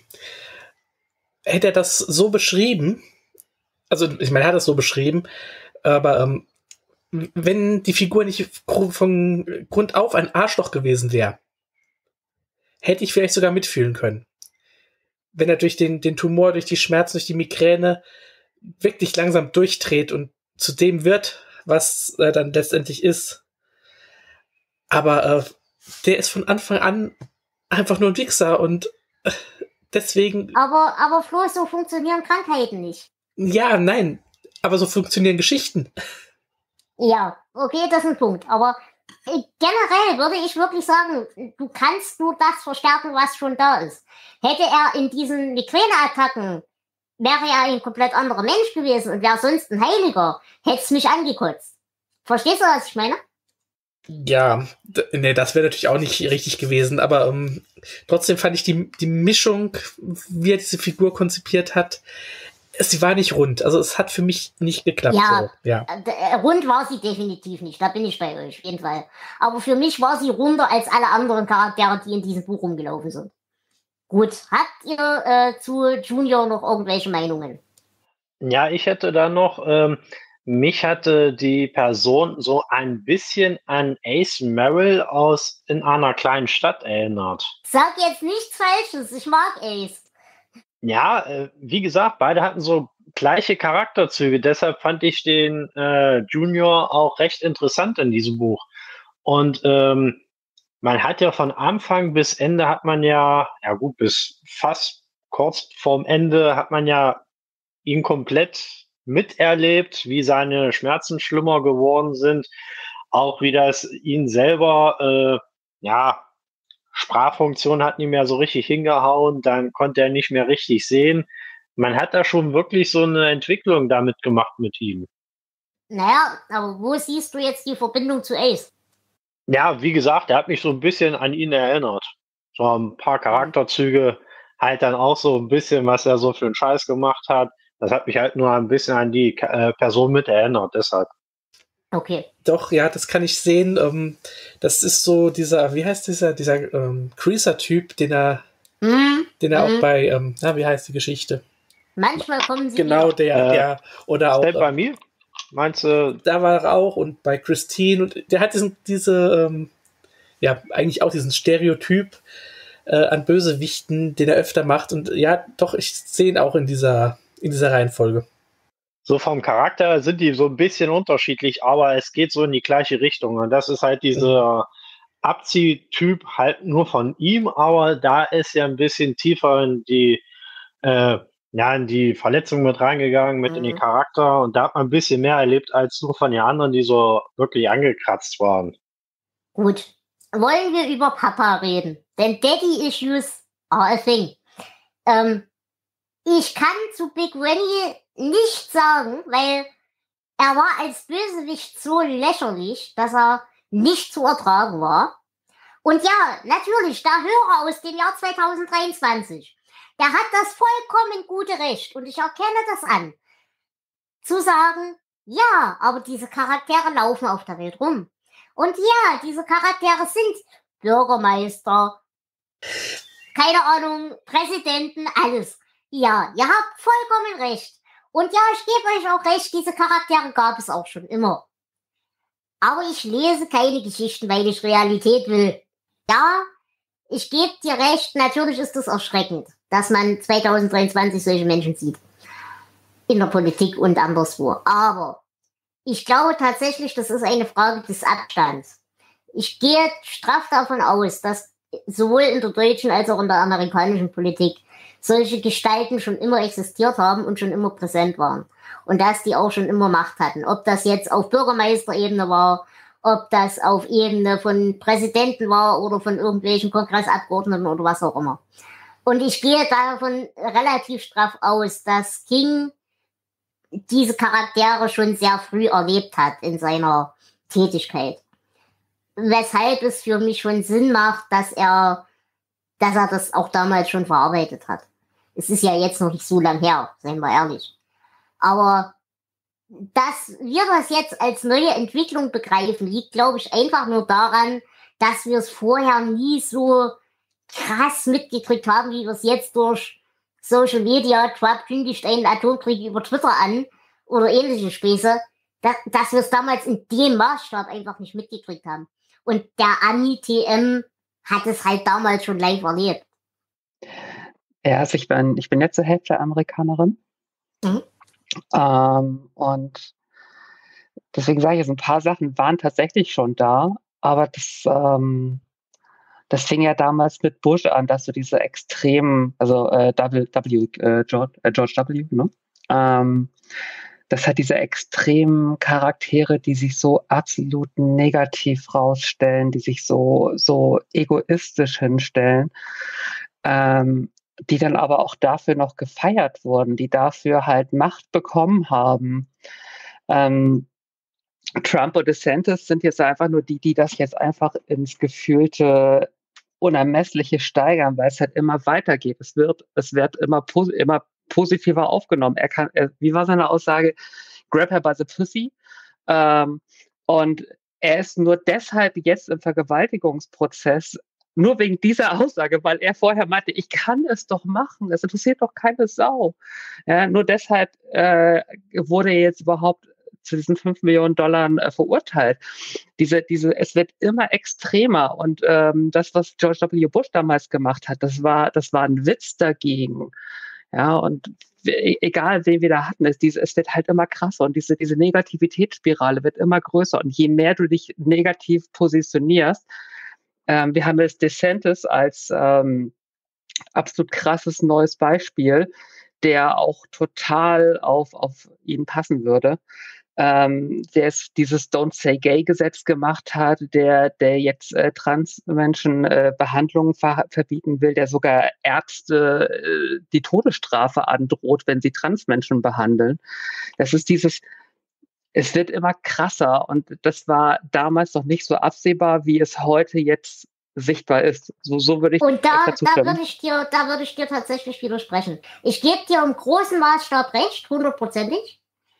Hätte er das so beschrieben, also ich meine, er hat es so beschrieben, aber wenn die Figur nicht von Grund auf ein Arschloch gewesen wäre, hätte ich vielleicht sogar mitfühlen können. Wenn er durch den Tumor, durch die Schmerzen, durch die Migräne wirklich langsam durchdreht und zu dem wird, was er dann letztendlich ist. Aber der ist von Anfang an einfach nur ein Wichser und deswegen... Aber Flo, so funktionieren Krankheiten nicht. Ja, nein, aber so funktionieren Geschichten. Ja, okay, das ist ein Punkt. Aber generell würde ich wirklich sagen, du kannst nur das verstärken, was schon da ist. Hätte er in diesen Migräneattacken, wäre er ein komplett anderer Mensch gewesen und wäre sonst ein Heiliger, hätte es mich angekotzt. Verstehst du, was ich meine? Ja, nee, das wäre natürlich auch nicht richtig gewesen, aber trotzdem fand ich die Mischung, wie er diese Figur konzipiert hat, sie war nicht rund. Also es hat für mich nicht geklappt. Ja, so. Ja. Rund war sie definitiv nicht, da bin ich bei euch, auf jeden Fall. Aber für mich war sie runder als alle anderen Charaktere, die in diesem Buch rumgelaufen sind. Gut, habt ihr zu Junior noch irgendwelche Meinungen? Ja, ich hätte da noch, mich hatte die Person so ein bisschen an Ace Merrill aus In einer kleinen Stadt erinnert. Sag jetzt nichts Falsches, ich mag Ace. Ja, wie gesagt, beide hatten so gleiche Charakterzüge, deshalb fand ich den Junior auch recht interessant in diesem Buch. Und man hat ja von Anfang bis Ende hat man ja gut, bis fast kurz vorm Ende hat man ja ihn komplett miterlebt, wie seine Schmerzen schlimmer geworden sind, auch wie das ihn selber Sprachfunktion hat nicht mehr so richtig hingehauen, dann konnte er nicht mehr richtig sehen. Man hat da schon wirklich so eine Entwicklung damit gemacht mit ihm. Naja, aber wo siehst du jetzt die Verbindung zu Ace? Ja, wie gesagt, er hat mich so ein bisschen an ihn erinnert. So ein paar Charakterzüge, halt dann auch so ein bisschen, was er so für einen Scheiß gemacht hat. Das hat mich halt nur ein bisschen an die Person mit erinnert, deshalb. Okay. Doch, ja, das kann ich sehen. Das ist so dieser, wie heißt dieser Creaser-Typ, den er auch bei, wie heißt die Geschichte? Manchmal kommen sie Genau, wieder. der, oder auch. Stand by Me? Meinst du? Da war er auch und bei Christine und der hat eigentlich auch diesen Stereotyp an Bösewichten, den er öfter macht und ja, doch, ich sehe ihn auch in dieser Reihenfolge. So vom Charakter sind die so ein bisschen unterschiedlich, aber es geht so in die gleiche Richtung. Und das ist halt dieser Abziehtyp halt nur von ihm, aber da ist ja ein bisschen tiefer in die Verletzung mit reingegangen, mit in den Charakter. Und da hat man ein bisschen mehr erlebt als nur von den anderen, die so wirklich angekratzt waren. Gut. Wollen wir über Papa reden? Denn Daddy-Issues are a thing. Ich kann zu Big Rennie nicht sagen, weil er war als Bösewicht so lächerlich, dass er nicht zu ertragen war. Und ja, natürlich, der Hörer aus dem Jahr 2023, der hat das vollkommen gute Recht und ich erkenne das an, zu sagen, ja, aber diese Charaktere laufen auf der Welt rum. Und ja, diese Charaktere sind Bürgermeister, keine Ahnung, Präsidenten, alles. Ja, ihr habt vollkommen recht. Und ja, ich gebe euch auch recht, diese Charaktere gab es auch schon immer. Aber ich lese keine Geschichten, weil ich Realität will. Ja, ich gebe dir recht, natürlich ist es erschreckend, dass man 2023 solche Menschen sieht. In der Politik und anderswo. Aber ich glaube tatsächlich, das ist eine Frage des Abstands. Ich gehe straff davon aus, dass sowohl in der deutschen als auch in der amerikanischen Politik solche Gestalten schon immer existiert haben und schon immer präsent waren. Und dass die auch schon immer Macht hatten. Ob das jetzt auf Bürgermeisterebene war, ob das auf Ebene von Präsidenten war oder von irgendwelchen Kongressabgeordneten oder was auch immer. Und ich gehe davon relativ straff aus, dass King diese Charaktere schon sehr früh erlebt hat in seiner Tätigkeit. Weshalb es für mich schon Sinn macht, dass er das auch damals schon verarbeitet hat. Es ist ja jetzt noch nicht so lang her, seien wir ehrlich. Aber dass wir das jetzt als neue Entwicklung begreifen, liegt, glaube ich, einfach nur daran, dass wir es vorher nie so krass mitgekriegt haben, wie wir es jetzt durch Social Media, Trump kündigt einen Atomkrieg über Twitter an oder ähnliche Späße, dass wir es damals in dem Maßstab einfach nicht mitgekriegt haben. Und der Ani-TM hat es halt damals schon live erlebt. Ja, also ich bin jetzt zur Hälfte Amerikanerin. Und deswegen sage ich jetzt, ein paar Sachen waren tatsächlich schon da, aber das fing ja damals mit Bush an, dass du diese extremen, also George W., ne? Das hat diese extremen Charaktere, die sich so absolut negativ rausstellen, die sich so egoistisch hinstellen, die dann aber auch dafür noch gefeiert wurden, die dafür halt Macht bekommen haben. Trump und DeSantis sind jetzt einfach nur die das jetzt einfach ins gefühlte Unermessliche steigern, weil es halt immer weitergeht. Es wird immer positiver aufgenommen. Wie war seine Aussage? Grab her by the pussy. Und er ist nur deshalb jetzt im Vergewaltigungsprozess, nur wegen dieser Aussage, weil er vorher meinte, ich kann es doch machen, es interessiert doch keine Sau. Ja, nur deshalb wurde er jetzt überhaupt zu diesen $5 Millionen verurteilt. Es wird immer extremer und das, was George W. Bush damals gemacht hat, das war ein Witz dagegen. Ja, und egal wen wir da hatten, es wird halt immer krasser und diese Negativitätsspirale wird immer größer und je mehr du dich negativ positionierst, wir haben jetzt DeSantis als absolut krasses neues Beispiel, der auch total auf ihn passen würde. der dieses Don't Say Gay Gesetz gemacht hat, der jetzt Transmenschen Behandlungen verbieten will, der sogar Ärzte die Todesstrafe androht, wenn sie Transmenschen behandeln. Das ist es wird immer krasser und das war damals noch nicht so absehbar, wie es heute jetzt sichtbar ist. So würde ich dazu stimmen. Da würde ich dir tatsächlich widersprechen. Ich gebe dir im großen Maßstab recht, 100%ig.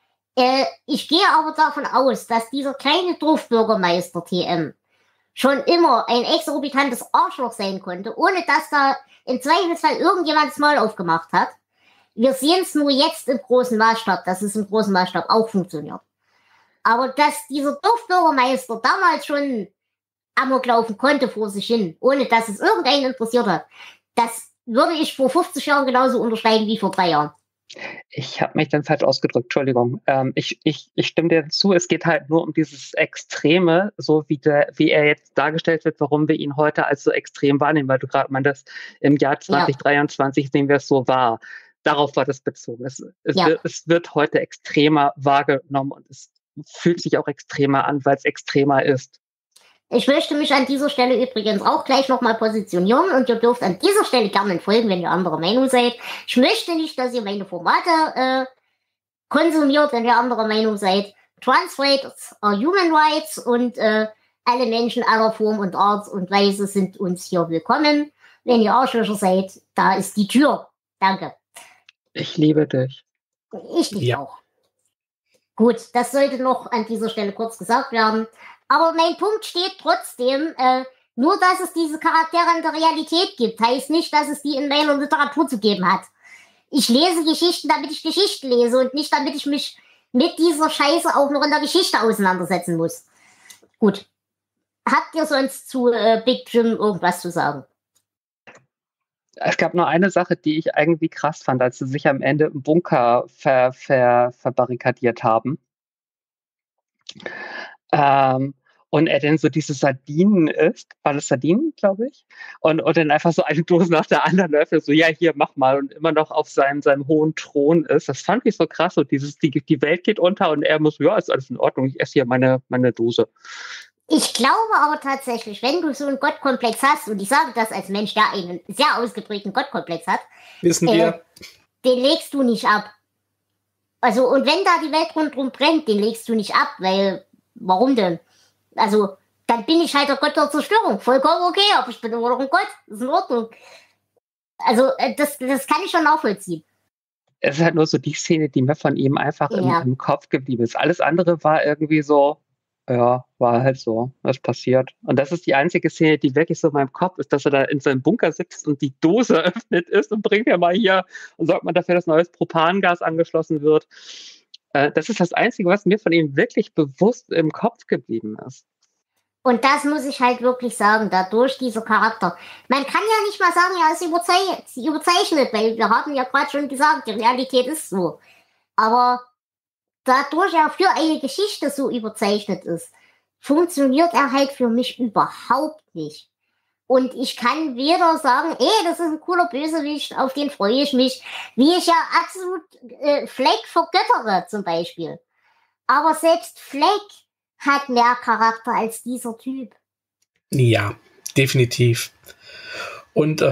Ich gehe aber davon aus, dass dieser kleine Dorfbürgermeister TM schon immer ein exorbitantes Arschloch sein konnte, ohne dass da im Zweifelsfall irgendjemand das Maul aufgemacht hat. Wir sehen es nur jetzt im großen Maßstab, dass es im großen Maßstab auch funktioniert. Aber dass dieser Dorfbürgermeister damals schon Amok laufen konnte vor sich hin, ohne dass es irgendeinen interessiert hat, das würde ich vor 50 Jahren genauso unterschreiben wie vor 3 Jahren. Ich habe mich dann falsch ausgedrückt, Entschuldigung. Ich stimme dir zu, es geht halt nur um dieses Extreme, so wie er jetzt dargestellt wird, warum wir ihn heute als so extrem wahrnehmen, weil du gerade meintest, im Jahr 2023 nehmen wir es so wahr. Darauf war das bezogen. Es wird heute extremer wahrgenommen und es fühlt sich auch extremer an, weil es extremer ist. Ich möchte mich an dieser Stelle übrigens auch gleich nochmal positionieren und ihr dürft an dieser Stelle gerne folgen, wenn ihr anderer Meinung seid. Ich möchte nicht, dass ihr meine Formate konsumiert, wenn ihr anderer Meinung seid. Trans Rights are Human Rights und alle Menschen aller Form und Art und Weise sind uns hier willkommen. Wenn ihr Arschlöcher seid, da ist die Tür. Danke. Ich liebe dich. Ich dich auch. Gut, das sollte noch an dieser Stelle kurz gesagt werden. Aber mein Punkt steht trotzdem, nur dass es diese Charaktere in der Realität gibt, heißt nicht, dass es die in meiner Literatur zu geben hat. Ich lese Geschichten, damit ich Geschichten lese und nicht, damit ich mich mit dieser Scheiße auch noch in der Geschichte auseinandersetzen muss. Gut. Habt ihr sonst zu Big Jim irgendwas zu sagen? Es gab nur eine Sache, die ich irgendwie krass fand, als sie sich am Ende im Bunker verbarrikadiert haben. Und er dann so diese Sardinen isst, war das Sardinen, glaube ich, und dann einfach so eine Dose nach der anderen öffnet, so, ja, hier, mach mal, und immer noch auf seinem hohen Thron ist. Das fand ich so krass, und die Welt geht unter und er muss, ja, ist alles in Ordnung, ich esse hier meine Dose. Ich glaube aber tatsächlich, wenn du so einen Gottkomplex hast, und ich sage das als Mensch, der einen sehr ausgeprägten Gottkomplex hat, wissen wir, den legst du nicht ab. Also, und wenn da die Welt rundherum brennt, den legst du nicht ab, weil, warum denn? Also, dann bin ich halt der Gott der Zerstörung. Vollkommen okay, aber ich bin immer noch ein Gott. Das ist in Ordnung. Also, das kann ich schon nachvollziehen. Es ist halt nur so die Szene, die mir von ihm einfach im Kopf geblieben ist. Alles andere war irgendwie so, ja, war halt so, was passiert. Und das ist die einzige Szene, die wirklich so in meinem Kopf ist, dass er da in seinem Bunker sitzt und die Dose öffnet ist und bringt er mal hier und sorgt mal dafür, dass neues Propangas angeschlossen wird. Das ist das Einzige, was mir von ihm wirklich bewusst im Kopf geblieben ist. Und das muss ich halt wirklich sagen, dadurch dieser Charakter. Man kann ja nicht mal sagen, er ist überzeichnet, weil wir haben ja gerade schon gesagt, die Realität ist so. Aber dadurch er für eine Geschichte so überzeichnet ist, funktioniert er halt für mich überhaupt nicht. Und ich kann weder sagen, das ist ein cooler Bösewicht, auf den freue ich mich, wie ich ja absolut Fleck vergöttere zum Beispiel. Aber selbst Fleck hat mehr Charakter als dieser Typ. Ja, definitiv. Und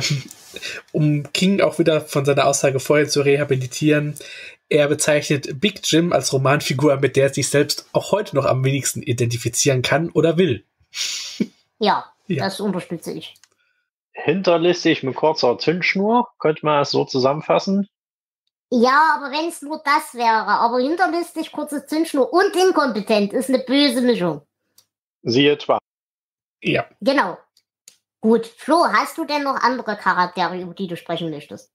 um King auch wieder von seiner Aussage vorher zu rehabilitieren, er bezeichnet Big Jim als Romanfigur, mit der er sich selbst auch heute noch am wenigsten identifizieren kann oder will. Ja. Das unterstütze ich. Hinterlistig mit kurzer Zündschnur, könnte man das so zusammenfassen? Ja, aber wenn es nur das wäre. Aber hinterlistig, kurze Zündschnur und inkompetent ist eine böse Mischung. Siehe Twa. Ja. Genau. Gut, Flo, hast du denn noch andere Charaktere, über die du sprechen möchtest?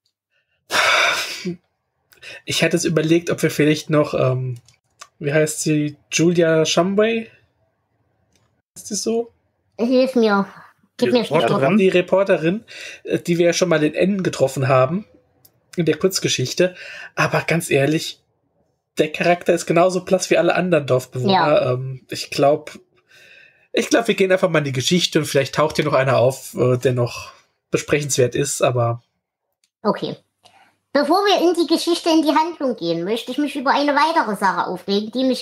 Ich hätte es überlegt, ob wir vielleicht noch, wie heißt sie, Julia Shumway? Ist das so? Hilf mir. Gib mir Stichwort. Die Reporterin, die wir ja schon mal in N getroffen haben, in der Kurzgeschichte. Aber ganz ehrlich, der Charakter ist genauso blass wie alle anderen Dorfbewohner. Ja. Ich glaube, wir gehen einfach mal in die Geschichte und vielleicht taucht hier noch einer auf, der noch besprechenswert ist, aber... Okay. Bevor wir in die Geschichte, in die Handlung gehen, möchte ich mich über eine weitere Sache aufregen, die mich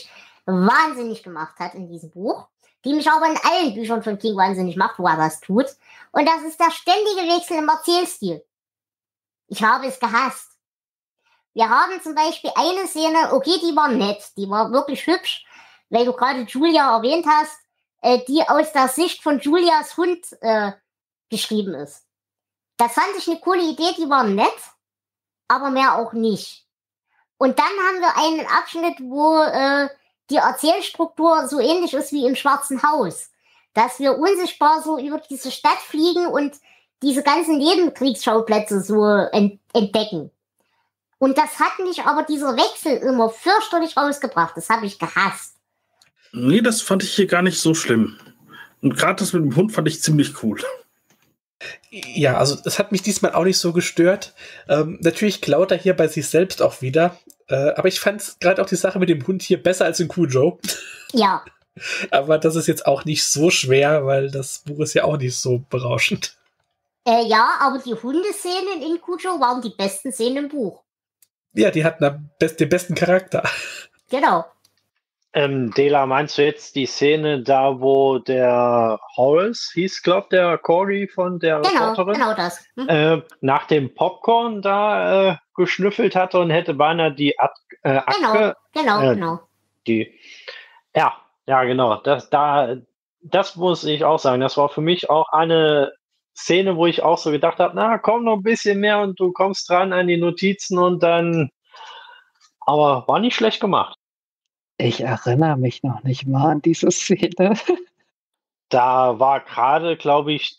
wahnsinnig gemacht hat in diesem Buch, die mich aber in allen Büchern von King wahnsinnig macht, wo er was tut. Und das ist der ständige Wechsel im Erzählstil. Ich habe es gehasst. Wir haben zum Beispiel eine Szene, okay, die war nett, die war wirklich hübsch, weil du gerade Julia erwähnt hast, die aus der Sicht von Julias Hund geschrieben ist. Das fand ich eine coole Idee, die war nett, aber mehr auch nicht. Und dann haben wir einen Abschnitt, wo die Erzählstruktur so ähnlich ist wie im Schwarzen Haus. Dass wir unsichtbar so über diese Stadt fliegen und diese ganzen Nebenkriegsschauplätze so entdecken. Und das hat mich aber dieser Wechsel immer fürchterlich rausgebracht. Das habe ich gehasst. Nee, das fand ich hier gar nicht so schlimm. Und gerade das mit dem Hund fand ich ziemlich cool. Ja, also das hat mich diesmal auch nicht so gestört. Natürlich klaut er hier bei sich selbst auch wieder. Aber ich fand gerade auch die Sache mit dem Hund hier besser als in Cujo. Ja. Aber das ist jetzt auch nicht so schwer, weil das Buch ist ja auch nicht so berauschend. Ja, aber die Hundeszenen in Cujo waren die besten Szenen im Buch. Ja, die hatten den besten Charakter. Genau. Dela, meinst du jetzt die Szene da, wo der Horace, hieß, glaubt der Corgi von der Reporterin? Genau das. Nach dem Popcorn da geschnüffelt hatte und hätte beinahe die Akte. Genau. Ja, genau. Das muss ich auch sagen. Das war für mich auch eine Szene, wo ich auch so gedacht habe, na, komm noch ein bisschen mehr und du kommst dran an die Notizen und dann, aber war nicht schlecht gemacht. Ich erinnere mich noch nicht mal an diese Szene. Da war gerade, glaube ich,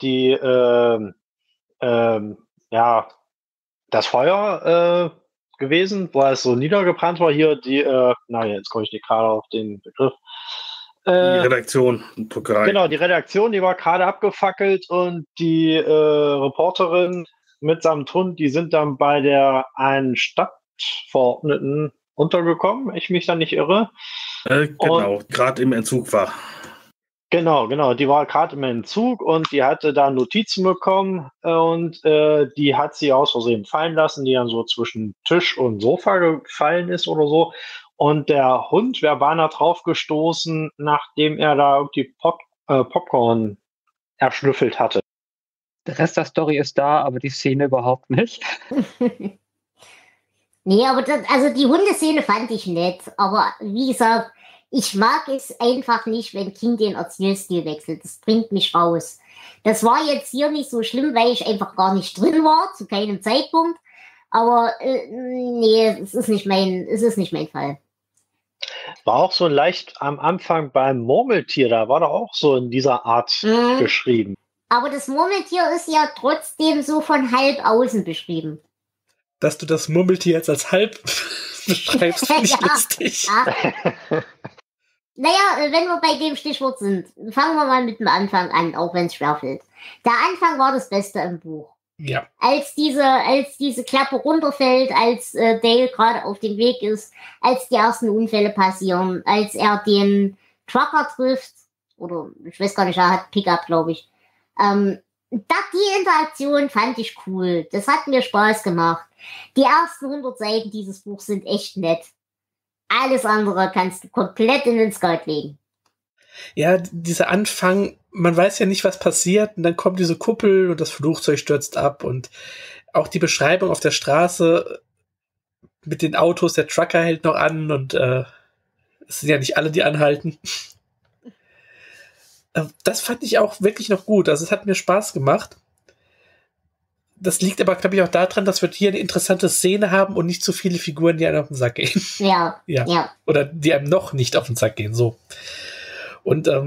das Feuer gewesen, wo es so niedergebrannt war. Hier jetzt komme ich nicht gerade auf den Begriff. Die Redaktion. Genau, die Redaktion, die war gerade abgefackelt und die Reporterin mitsamt Hund, die sind dann bei der einen Stadtverordneten untergekommen, ich mich da nicht irre. Genau, gerade im Entzug war. Genau, die war gerade im Entzug und die hatte da Notizen bekommen und die hat sie aus Versehen fallen lassen, die dann so zwischen Tisch und Sofa gefallen ist oder so. Und der Hund wäre beinahe drauf gestoßen, nachdem er da irgendwie Popcorn erschnüffelt hatte. Der Rest der Story ist da, aber die Szene überhaupt nicht. Nee, aber die Hundeszene fand ich nett. Aber wie gesagt, ich mag es einfach nicht, wenn King den Erzählstil wechselt. Das bringt mich raus. Das war jetzt hier nicht so schlimm, weil ich einfach gar nicht drin war, zu keinem Zeitpunkt. Aber nee, es ist nicht mein Fall. War auch so leicht am Anfang beim Murmeltier, da war doch auch so in dieser Art geschrieben. Aber das Murmeltier ist ja trotzdem so von halb außen beschrieben. Dass du das Murmeltier jetzt als halb beschreibst, finde ich lustig. Ja. Naja, wenn wir bei dem Stichwort sind, fangen wir mal mit dem Anfang an, auch wenn es schwerfällt. Der Anfang war das Beste im Buch. Ja. Als diese Klappe runterfällt, als Dale gerade auf dem Weg ist, als die ersten Unfälle passieren, als er den Trucker trifft, oder ich weiß gar nicht, er hat Pickup, glaube ich. Die Interaktion fand ich cool. Das hat mir Spaß gemacht. Die ersten 100 Seiten dieses Buchs sind echt nett. Alles andere kannst du komplett in den Skat legen. Ja, dieser Anfang, man weiß ja nicht, was passiert, und dann kommt diese Kuppel und das Flugzeug stürzt ab und auch die Beschreibung auf der Straße mit den Autos, der Trucker hält noch an und es sind ja nicht alle, die anhalten. Das fand ich auch wirklich noch gut, also es hat mir Spaß gemacht. Das liegt aber, glaube ich, auch daran, dass wir hier eine interessante Szene haben und nicht zu viele Figuren, die einem auf den Sack gehen. Ja. Oder die einem noch nicht auf den Sack gehen, so. Und da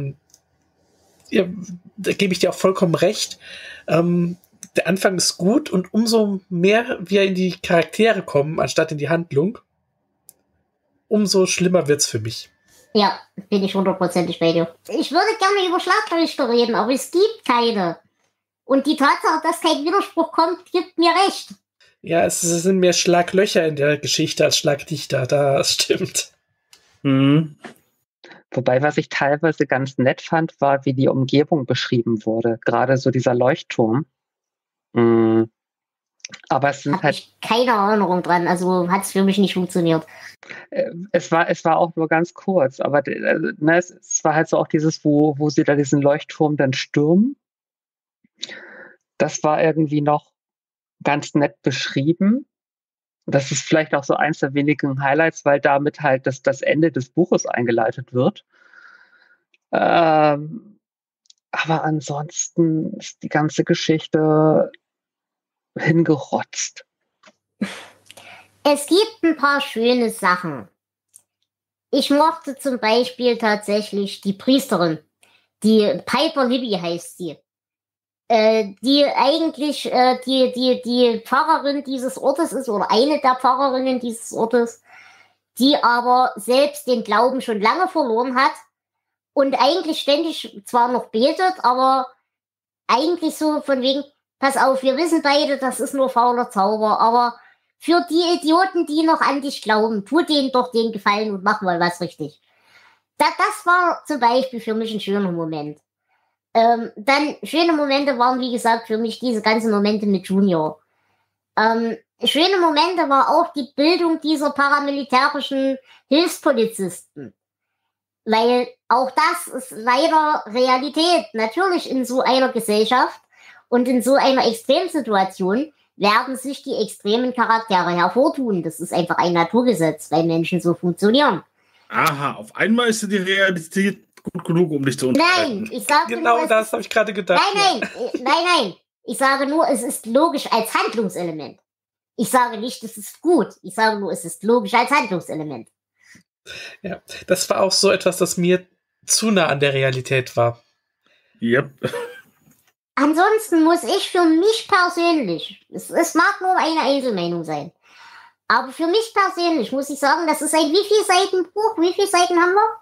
gebe ich dir auch vollkommen recht. Der Anfang ist gut und umso mehr wir in die Charaktere kommen, anstatt in die Handlung, umso schlimmer wird's für mich. Ja, bin ich 100% bei dir. Ich würde gerne über Schlaglichter reden, aber es gibt keine. Und die Tatsache, dass kein Widerspruch kommt, gibt mir recht. Ja, es sind mehr Schlaglöcher in der Geschichte als Schlagdichter, das stimmt. Mhm. Wobei, was ich teilweise ganz nett fand, war, wie die Umgebung beschrieben wurde. Gerade so dieser Leuchtturm. Aber es sind Habe ich keine Erinnerung dran, also hat es für mich nicht funktioniert. Es war auch nur ganz kurz, aber es war halt so auch dieses, wo sie da diesen Leuchtturm dann stürmen. Das war irgendwie noch ganz nett beschrieben. Das ist vielleicht auch so eins der wenigen Highlights, weil damit halt das Ende des Buches eingeleitet wird. Aber ansonsten ist die ganze Geschichte hingerotzt. Es gibt ein paar schöne Sachen. Ich mochte zum Beispiel tatsächlich die Priesterin. Die Piper Libby heißt sie. Die eigentlich die Pfarrerin dieses Ortes ist oder eine der Pfarrerinnen dieses Ortes, die aber selbst den Glauben schon lange verloren hat und eigentlich ständig zwar noch betet, aber eigentlich so von wegen, pass auf, wir wissen beide, das ist nur fauler Zauber, aber für die Idioten, die noch an dich glauben, tu denen doch den Gefallen und mach mal was richtig. Das war zum Beispiel für mich ein schöner Moment. Dann schöne Momente waren, wie gesagt, für mich diese ganzen Momente mit Junior. Schöne Momente war auch die Bildung dieser paramilitärischen Hilfspolizisten. Weil auch das ist leider Realität. Natürlich in so einer Gesellschaft und in so einer Extremsituation werden sich die extremen Charaktere hervortun. Das ist einfach ein Naturgesetz, weil Menschen so funktionieren. Aha, auf einmal ist die Realität gut genug, um dich zu unterhalten. Nein, ich sage Genau nur, das habe ich gerade gedacht. Nein. Ich sage nur, es ist logisch als Handlungselement. Ich sage nicht, es ist gut. Ich sage nur, es ist logisch als Handlungselement. Ja, das war auch so etwas, das mir zu nah an der Realität war. Yep. Ansonsten muss ich für mich persönlich, es mag nur eine Einzelmeinung sein, aber für mich persönlich muss ich sagen, das ist ein wie viel Seiten Buch? Wie viele Seiten haben wir?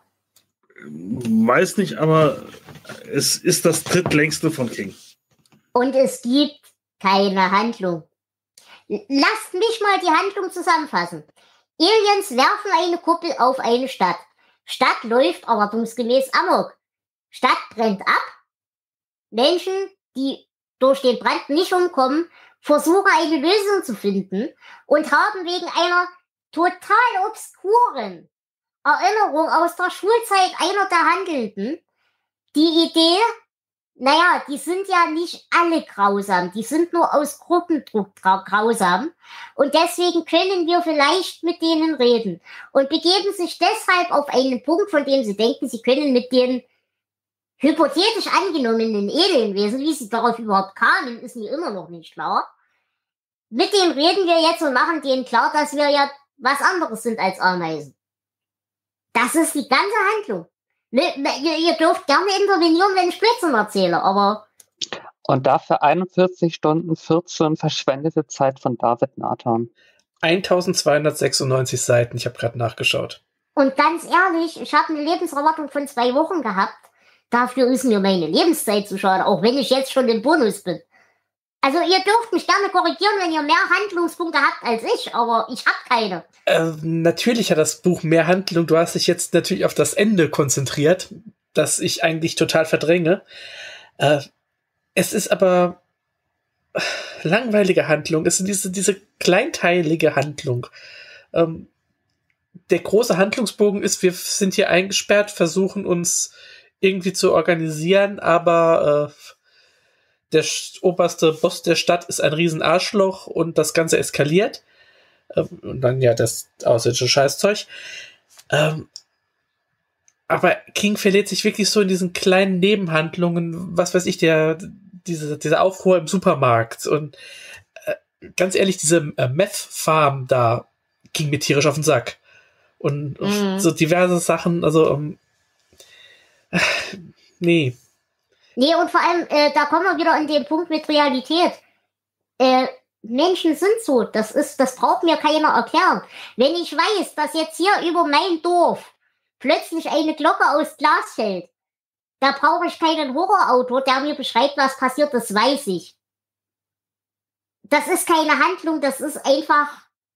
Weiß nicht, aber es ist das drittlängste von King. Und es gibt keine Handlung. Lasst mich mal die Handlung zusammenfassen. Aliens werfen eine Kuppel auf eine Stadt. Stadt läuft erwartungsgemäß amok. Stadt brennt ab. Menschen, die durch den Brand nicht umkommen, versuchen eine Lösung zu finden und haben wegen einer total obskuren Erinnerung aus der Schulzeit einer der Handelnden die Idee, naja, die sind ja nicht alle grausam, die sind nur aus Gruppendruck grausam und deswegen können wir vielleicht mit denen reden und begeben sich deshalb auf einen Punkt, von dem sie denken, sie können mit den hypothetisch angenommenen Alienwesen, wie sie darauf überhaupt kamen, ist mir immer noch nicht klar. Mit denen reden wir jetzt und machen denen klar, dass wir ja was anderes sind als Ameisen. Das ist die ganze Handlung. Ihr dürft gerne intervenieren, wenn ich Blödsinn erzähle, aber... Und dafür 41 Stunden 14 verschwendete Zeit von David Nathan. 1296 Seiten, ich habe gerade nachgeschaut. Und ganz ehrlich, ich habe eine Lebenserwartung von 2 Wochen gehabt. Dafür ist mir meine Lebenszeit zu schade, auch wenn ich jetzt schon im Bonus bin. Also ihr dürft mich gerne korrigieren, wenn ihr mehr Handlungspunkte habt als ich, aber ich habe keine. Natürlich hat das Buch mehr Handlung. Du hast dich jetzt natürlich auf das Ende konzentriert, das ich eigentlich total verdränge. Es ist aber langweilige Handlung. Es ist diese kleinteilige Handlung. Der große Handlungsbogen ist, wir sind hier eingesperrt, versuchen uns irgendwie zu organisieren, aber der oberste Boss der Stadt ist ein Riesenarschloch und das Ganze eskaliert. Und dann ja das außerirdische Scheißzeug. Aber King verliert sich wirklich so in diesen kleinen Nebenhandlungen, was weiß ich, dieser Aufruhr im Supermarkt und ganz ehrlich, diese Meth-Farm da ging mir tierisch auf den Sack. Und so diverse Sachen, also nee. Nee, und vor allem, da kommen wir wieder an den Punkt mit Realität. Menschen sind so, das braucht mir keiner erklären. Wenn ich weiß, dass jetzt hier über mein Dorf plötzlich eine Glocke aus Glas fällt, da brauche ich keinen Horrorautor, der mir beschreibt, was passiert, das weiß ich. Das ist keine Handlung, das ist einfach,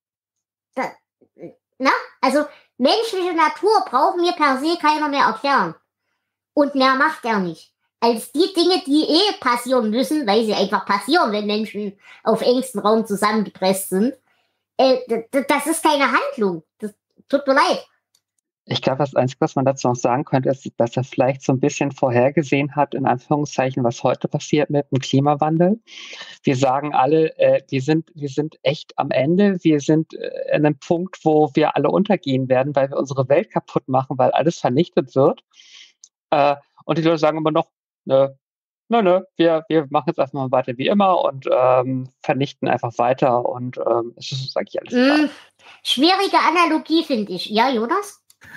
also menschliche Natur braucht mir per se keiner mehr erklären. Und mehr macht er nicht. als die Dinge, die passieren müssen, weil sie einfach passieren, wenn Menschen auf engstem Raum zusammengepresst sind. Das ist keine Handlung. Das tut mir leid. Ich glaube, das Einzige, was man dazu noch sagen könnte, ist, dass er vielleicht so ein bisschen vorhergesehen hat, in Anführungszeichen, was heute passiert mit dem Klimawandel. Wir sagen alle, wir sind echt am Ende. Wir sind an einem Punkt, wo wir alle untergehen werden, weil wir unsere Welt kaputt machen, weil alles vernichtet wird. Und die Leute sagen immer noch, nö, wir machen jetzt einfach mal weiter wie immer und vernichten einfach weiter. Und es ist eigentlich alles egal. Schwierige Analogie, finde ich. Ja, Jonas?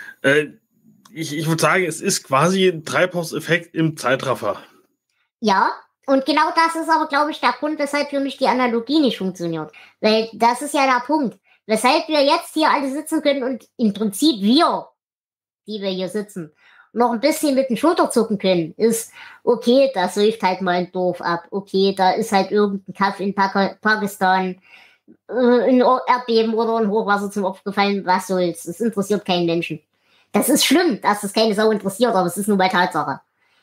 Ich würde sagen, es ist quasi ein Treibhauseffekt im Zeitraffer. Ja, und genau das ist aber, glaube ich, der Grund, weshalb für mich die Analogie nicht funktioniert. Weil das ist ja der Punkt, weshalb wir jetzt hier alle sitzen können und im Prinzip wir, die wir hier sitzen, noch ein bisschen mit den Schultern zucken können, ist, okay, da säuft halt mal ein Dorf ab, okay, da ist halt irgendein Kaff in Pakistan, ein Erdbeben oder ein Hochwasser zum Opfer gefallen, was soll's, das interessiert keinen Menschen. Das ist schlimm, dass das keine Sau interessiert, aber es ist nun mal Tatsache.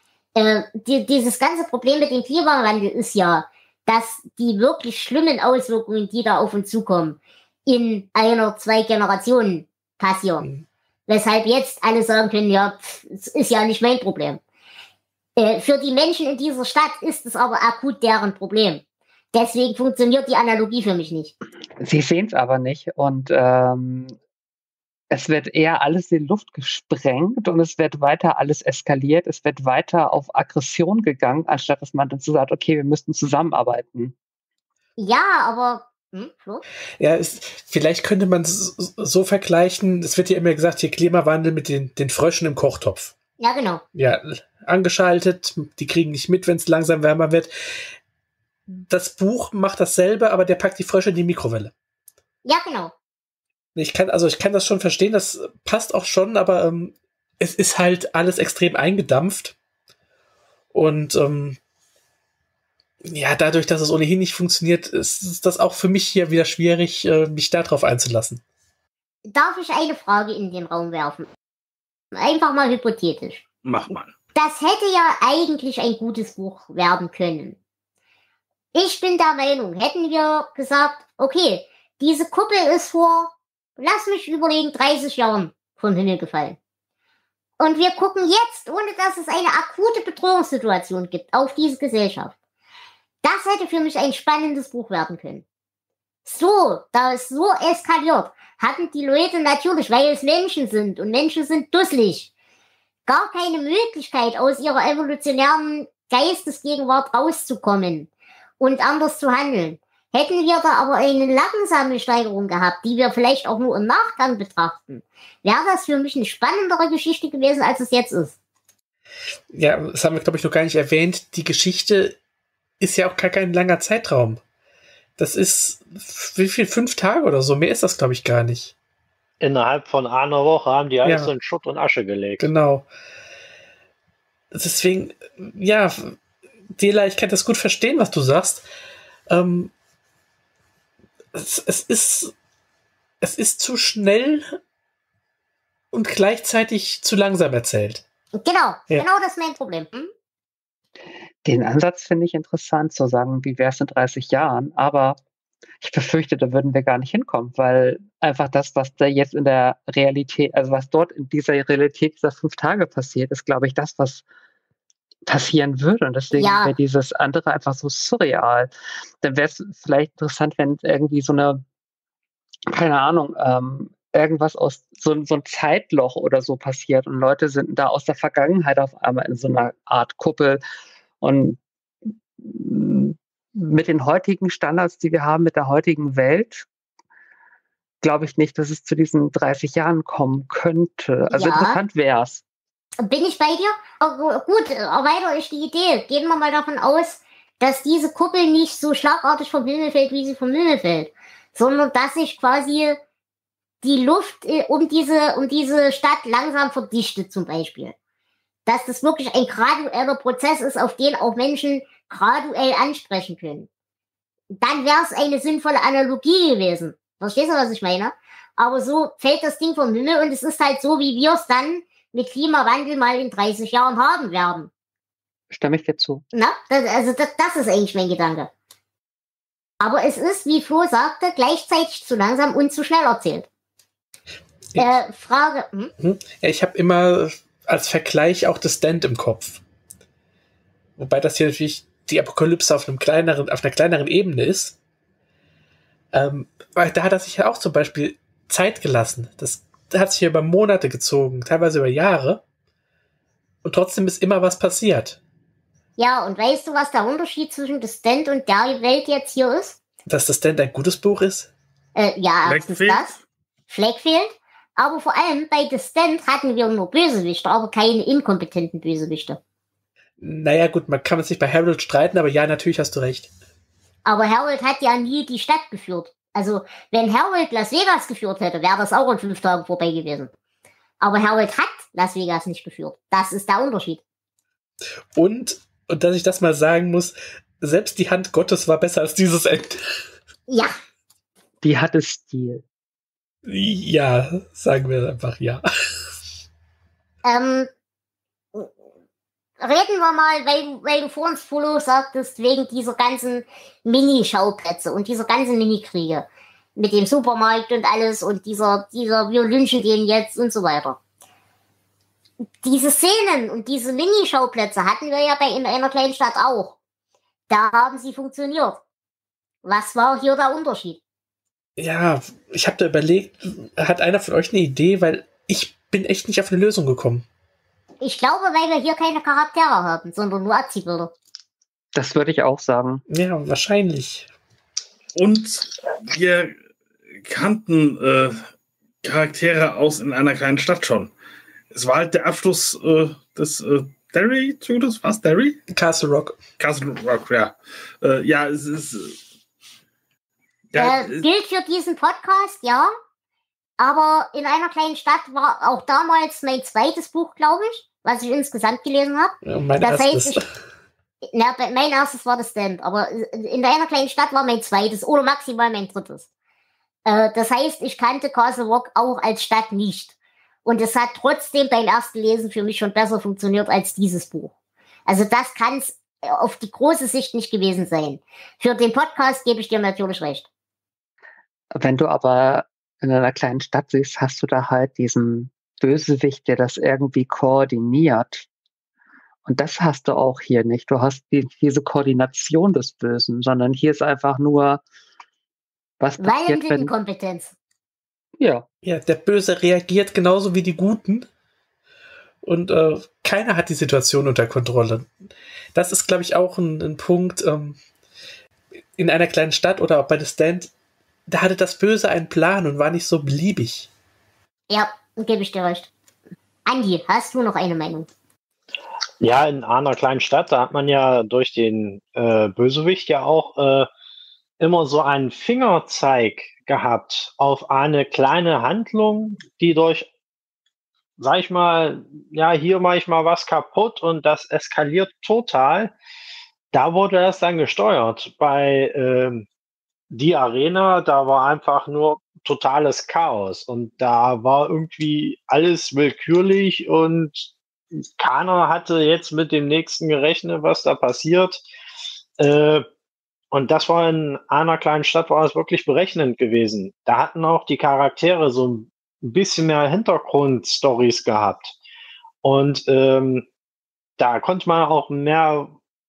Dieses ganze Problem mit dem Klimawandel ist ja, dass die wirklich schlimmen Auswirkungen, die da auf uns zukommen, in 1-2 Generationen passieren. Weshalb jetzt alle sagen können, ja, es ist ja nicht mein Problem. Für die Menschen in dieser Stadt ist es aber akut deren Problem. Deswegen funktioniert die Analogie für mich nicht. Sie sehen es aber nicht und es wird eher alles in die Luft gesprengt und es wird weiter alles eskaliert. Es wird weiter auf Aggression gegangen, anstatt dass man dann so sagt, okay, wir müssten zusammenarbeiten. Ja, aber Flo? Ja, vielleicht könnte man es so vergleichen, es wird ja immer gesagt, hier Klimawandel mit den Fröschen im Kochtopf. Ja, genau. Ja, angeschaltet, die kriegen nicht mit, wenn es langsam wärmer wird. Das Buch macht dasselbe, aber der packt die Frösche in die Mikrowelle. Ja, genau. Ich kann das schon verstehen, das passt auch schon, aber es ist halt alles extrem eingedampft. Und ja, dadurch, dass es ohnehin nicht funktioniert, ist das auch für mich hier wieder schwierig, mich darauf einzulassen. Darf ich eine Frage in den Raum werfen? Einfach mal hypothetisch. Mach mal. Das hätte ja eigentlich ein gutes Buch werden können. Ich bin der Meinung, hätten wir gesagt, okay, diese Kuppel ist vor, lass mich überlegen, 30 Jahren vom Himmel gefallen. Und wir gucken jetzt, ohne dass es eine akute Bedrohungssituation gibt, auf diese Gesellschaft. Das hätte für mich ein spannendes Buch werden können. So, da es so eskaliert, hatten die Leute natürlich, weil es Menschen sind und Menschen sind dusselig, gar keine Möglichkeit, aus ihrer evolutionären Geistesgegenwart rauszukommen und anders zu handeln. Hätten wir da aber eine langsame Steigerung gehabt, die wir vielleicht auch nur im Nachgang betrachten, wäre das für mich eine spannendere Geschichte gewesen, als es jetzt ist. Ja, das haben wir, glaube ich, noch gar nicht erwähnt. Die Geschichte ist ja auch gar kein langer Zeitraum. Das ist, wie viel, 5 Tage oder so? Mehr ist das, glaube ich, gar nicht. Innerhalb von einer Woche haben die alles in Schutt und Asche gelegt. Genau. Deswegen, ja, Dela, ich kann das gut verstehen, was du sagst. Es ist zu schnell und gleichzeitig zu langsam erzählt. Genau, genau das ist mein Problem. Den Ansatz finde ich interessant, zu sagen, wie wäre es in 30 Jahren, aber ich befürchte, da würden wir gar nicht hinkommen, weil einfach das, was da jetzt in der Realität, also was dort in dieser Realität dieser 5 Tage passiert, ist, glaube ich, das, was passieren würde. Und deswegen wäre dieses andere einfach so surreal. Dann wäre es vielleicht interessant, wenn irgendwie so eine, keine Ahnung, irgendwas aus so ein Zeitloch oder so passiert und Leute sind da aus der Vergangenheit auf einmal in so einer Art Kuppel und mit den heutigen Standards, die wir haben, mit der heutigen Welt, glaube ich nicht, dass es zu diesen 30 Jahren kommen könnte. Also interessant wäre es. Bin ich bei dir? Oh, gut, erweitere ich die Idee. Gehen wir mal davon aus, dass diese Kuppel nicht so schlagartig vom Himmel fällt, wie sie vom Himmel fällt, sondern dass sich quasi die Luft um diese Stadt langsam verdichtet zum Beispiel. Dass das wirklich ein gradueller Prozess ist, auf den auch Menschen graduell ansprechen können. Dann wäre es eine sinnvolle Analogie gewesen. Verstehst du, was ich meine? Aber so fällt das Ding vom Himmel und es ist halt so, wie wir es dann mit Klimawandel mal in 30 Jahren haben werden. Stimme ich dir zu. Na, das ist eigentlich mein Gedanke. Aber es ist, wie Flo sagte, gleichzeitig zu langsam und zu schnell erzählt. Frage. Ja, ich habe immer als Vergleich auch das Stand im Kopf. Wobei das hier natürlich die Apokalypse auf einer kleineren Ebene ist. Weil da hat er sich ja auch zum Beispiel Zeit gelassen. Das hat sich über Monate gezogen, teilweise über Jahre. Und trotzdem ist immer was passiert. Ja, und weißt du, was der Unterschied zwischen The Stand und der Welt jetzt hier ist? Dass The Stand ein gutes Buch ist? Ja, erstens das. Fleck fehlt. Aber vor allem bei The Stand hatten wir nur Bösewichte, aber keine inkompetenten Bösewichte. Naja, gut, man kann sich bei Harold streiten, aber ja, natürlich hast du recht. Aber Harold hat ja nie die Stadt geführt. Also, wenn Harold Las Vegas geführt hätte, wäre das auch in 5 Tagen vorbei gewesen. Aber Harold hat Las Vegas nicht geführt. Das ist der Unterschied. Und dass ich das mal sagen muss, selbst die Hand Gottes war besser als dieses Ende. Ja. Die hatte Stil. Ja, sagen wir einfach ja. Reden wir mal, weil du vor uns Follow sagtest, wegen dieser ganzen Mini-Schauplätze und dieser ganzen Mini-Kriege. Mit dem Supermarkt und alles und dieser wir lynchen den jetzt und so weiter. Diese Szenen und diese Mini-Schauplätze hatten wir ja in einer kleinen Stadt auch. Da haben sie funktioniert. Was war hier der Unterschied? Ja, ich habe da überlegt, hat einer von euch eine Idee, weil ich bin echt nicht auf eine Lösung gekommen. Ich glaube, weil wir hier keine Charaktere haben, sondern nur Abziehbilder. Das würde ich auch sagen. Ja, wahrscheinlich. Und wir kannten Charaktere aus in einer kleinen Stadt schon. Es war halt der Abschluss des Derry-Zyklus. Was, Derry? Castle Rock. Castle Rock, ja. Ja, es ist... gilt für diesen Podcast, ja. Aber in einer kleinen Stadt war auch damals mein zweites Buch, glaube ich, was ich insgesamt gelesen habe. Ja, mein erstes. Mein erstes war das Stand, aber in einer kleinen Stadt war mein zweites oder maximal mein drittes. Das heißt, ich kannte Castle Rock auch als Stadt nicht. Und es hat trotzdem beim ersten Lesen für mich schon besser funktioniert als dieses Buch. Also das kann es auf die große Sicht nicht gewesen sein. Für den Podcast gebe ich dir natürlich recht. Wenn du aber in einer kleinen Stadt siehst, hast du da halt diesen Bösewicht, der das irgendwie koordiniert. Und das hast du auch hier nicht. Du hast diese Koordination des Bösen, sondern hier ist einfach nur, was passiert, wenn... Inkompetenz. Ja. Ja, der Böse reagiert genauso wie die Guten. Und keiner hat die Situation unter Kontrolle. Das ist, glaube ich, auch ein Punkt in einer kleinen Stadt oder auch bei The Stand. Da hatte das Böse einen Plan und war nicht so beliebig. Ja, gebe ich dir recht. Andi, hast du noch eine Meinung? Ja, in einer kleinen Stadt, da hat man ja durch den Bösewicht ja auch immer so einen Fingerzeig gehabt auf eine kleine Handlung, die durch, sag ich mal, ja, hier mache ich mal was kaputt und das eskaliert total. Da wurde das dann gesteuert. Bei die Arena, da war einfach nur totales Chaos und da war irgendwie alles willkürlich und keiner hatte jetzt mit dem nächsten gerechnet, was da passiert. Und das war in einer kleinen Stadt, war es wirklich berechnend gewesen. Da hatten auch die Charaktere so ein bisschen mehr Hintergrundstories gehabt. Und da konnte man auch mehr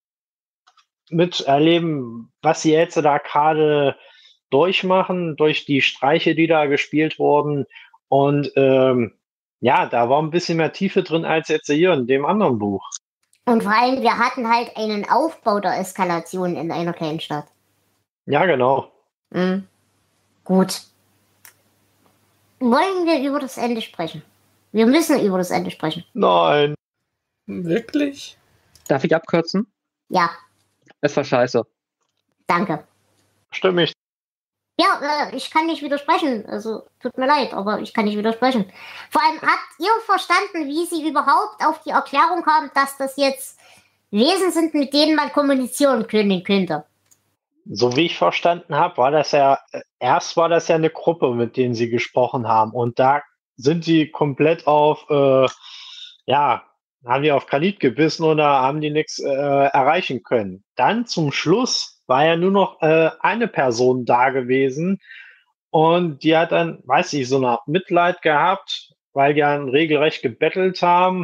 miterleben, was sie jetzt da gerade durchmachen, durch die Streiche, die da gespielt wurden. Und ja, da war ein bisschen mehr Tiefe drin als jetzt hier in dem anderen Buch. Und vor allem, wir hatten halt einen Aufbau der Eskalation in einer kleinen Stadt. Ja, genau. Mhm. Gut. Wollen wir über das Ende sprechen? Wir müssen über das Ende sprechen. Nein. Wirklich? Darf ich abkürzen? Ja, Es war scheiße. danke. Stimme ich. Ja, ich kann nicht widersprechen. Also, tut mir leid, aber ich kann nicht widersprechen. Vor allem, habt ihr verstanden, wie sie überhaupt auf die Erklärung kamen, dass das jetzt Wesen sind, mit denen man kommunizieren können könnte? So wie ich verstanden habe, war das ja, erst war das ja eine Gruppe, mit denen sie gesprochen haben. Und da sind sie komplett auf, ja, haben die auf Khalid gebissen und da haben die nichts erreichen können. Dann zum Schluss war ja nur noch eine Person da gewesen und die hat dann, weiß ich, so eine Art Mitleid gehabt, weil die dann regelrecht gebettelt haben,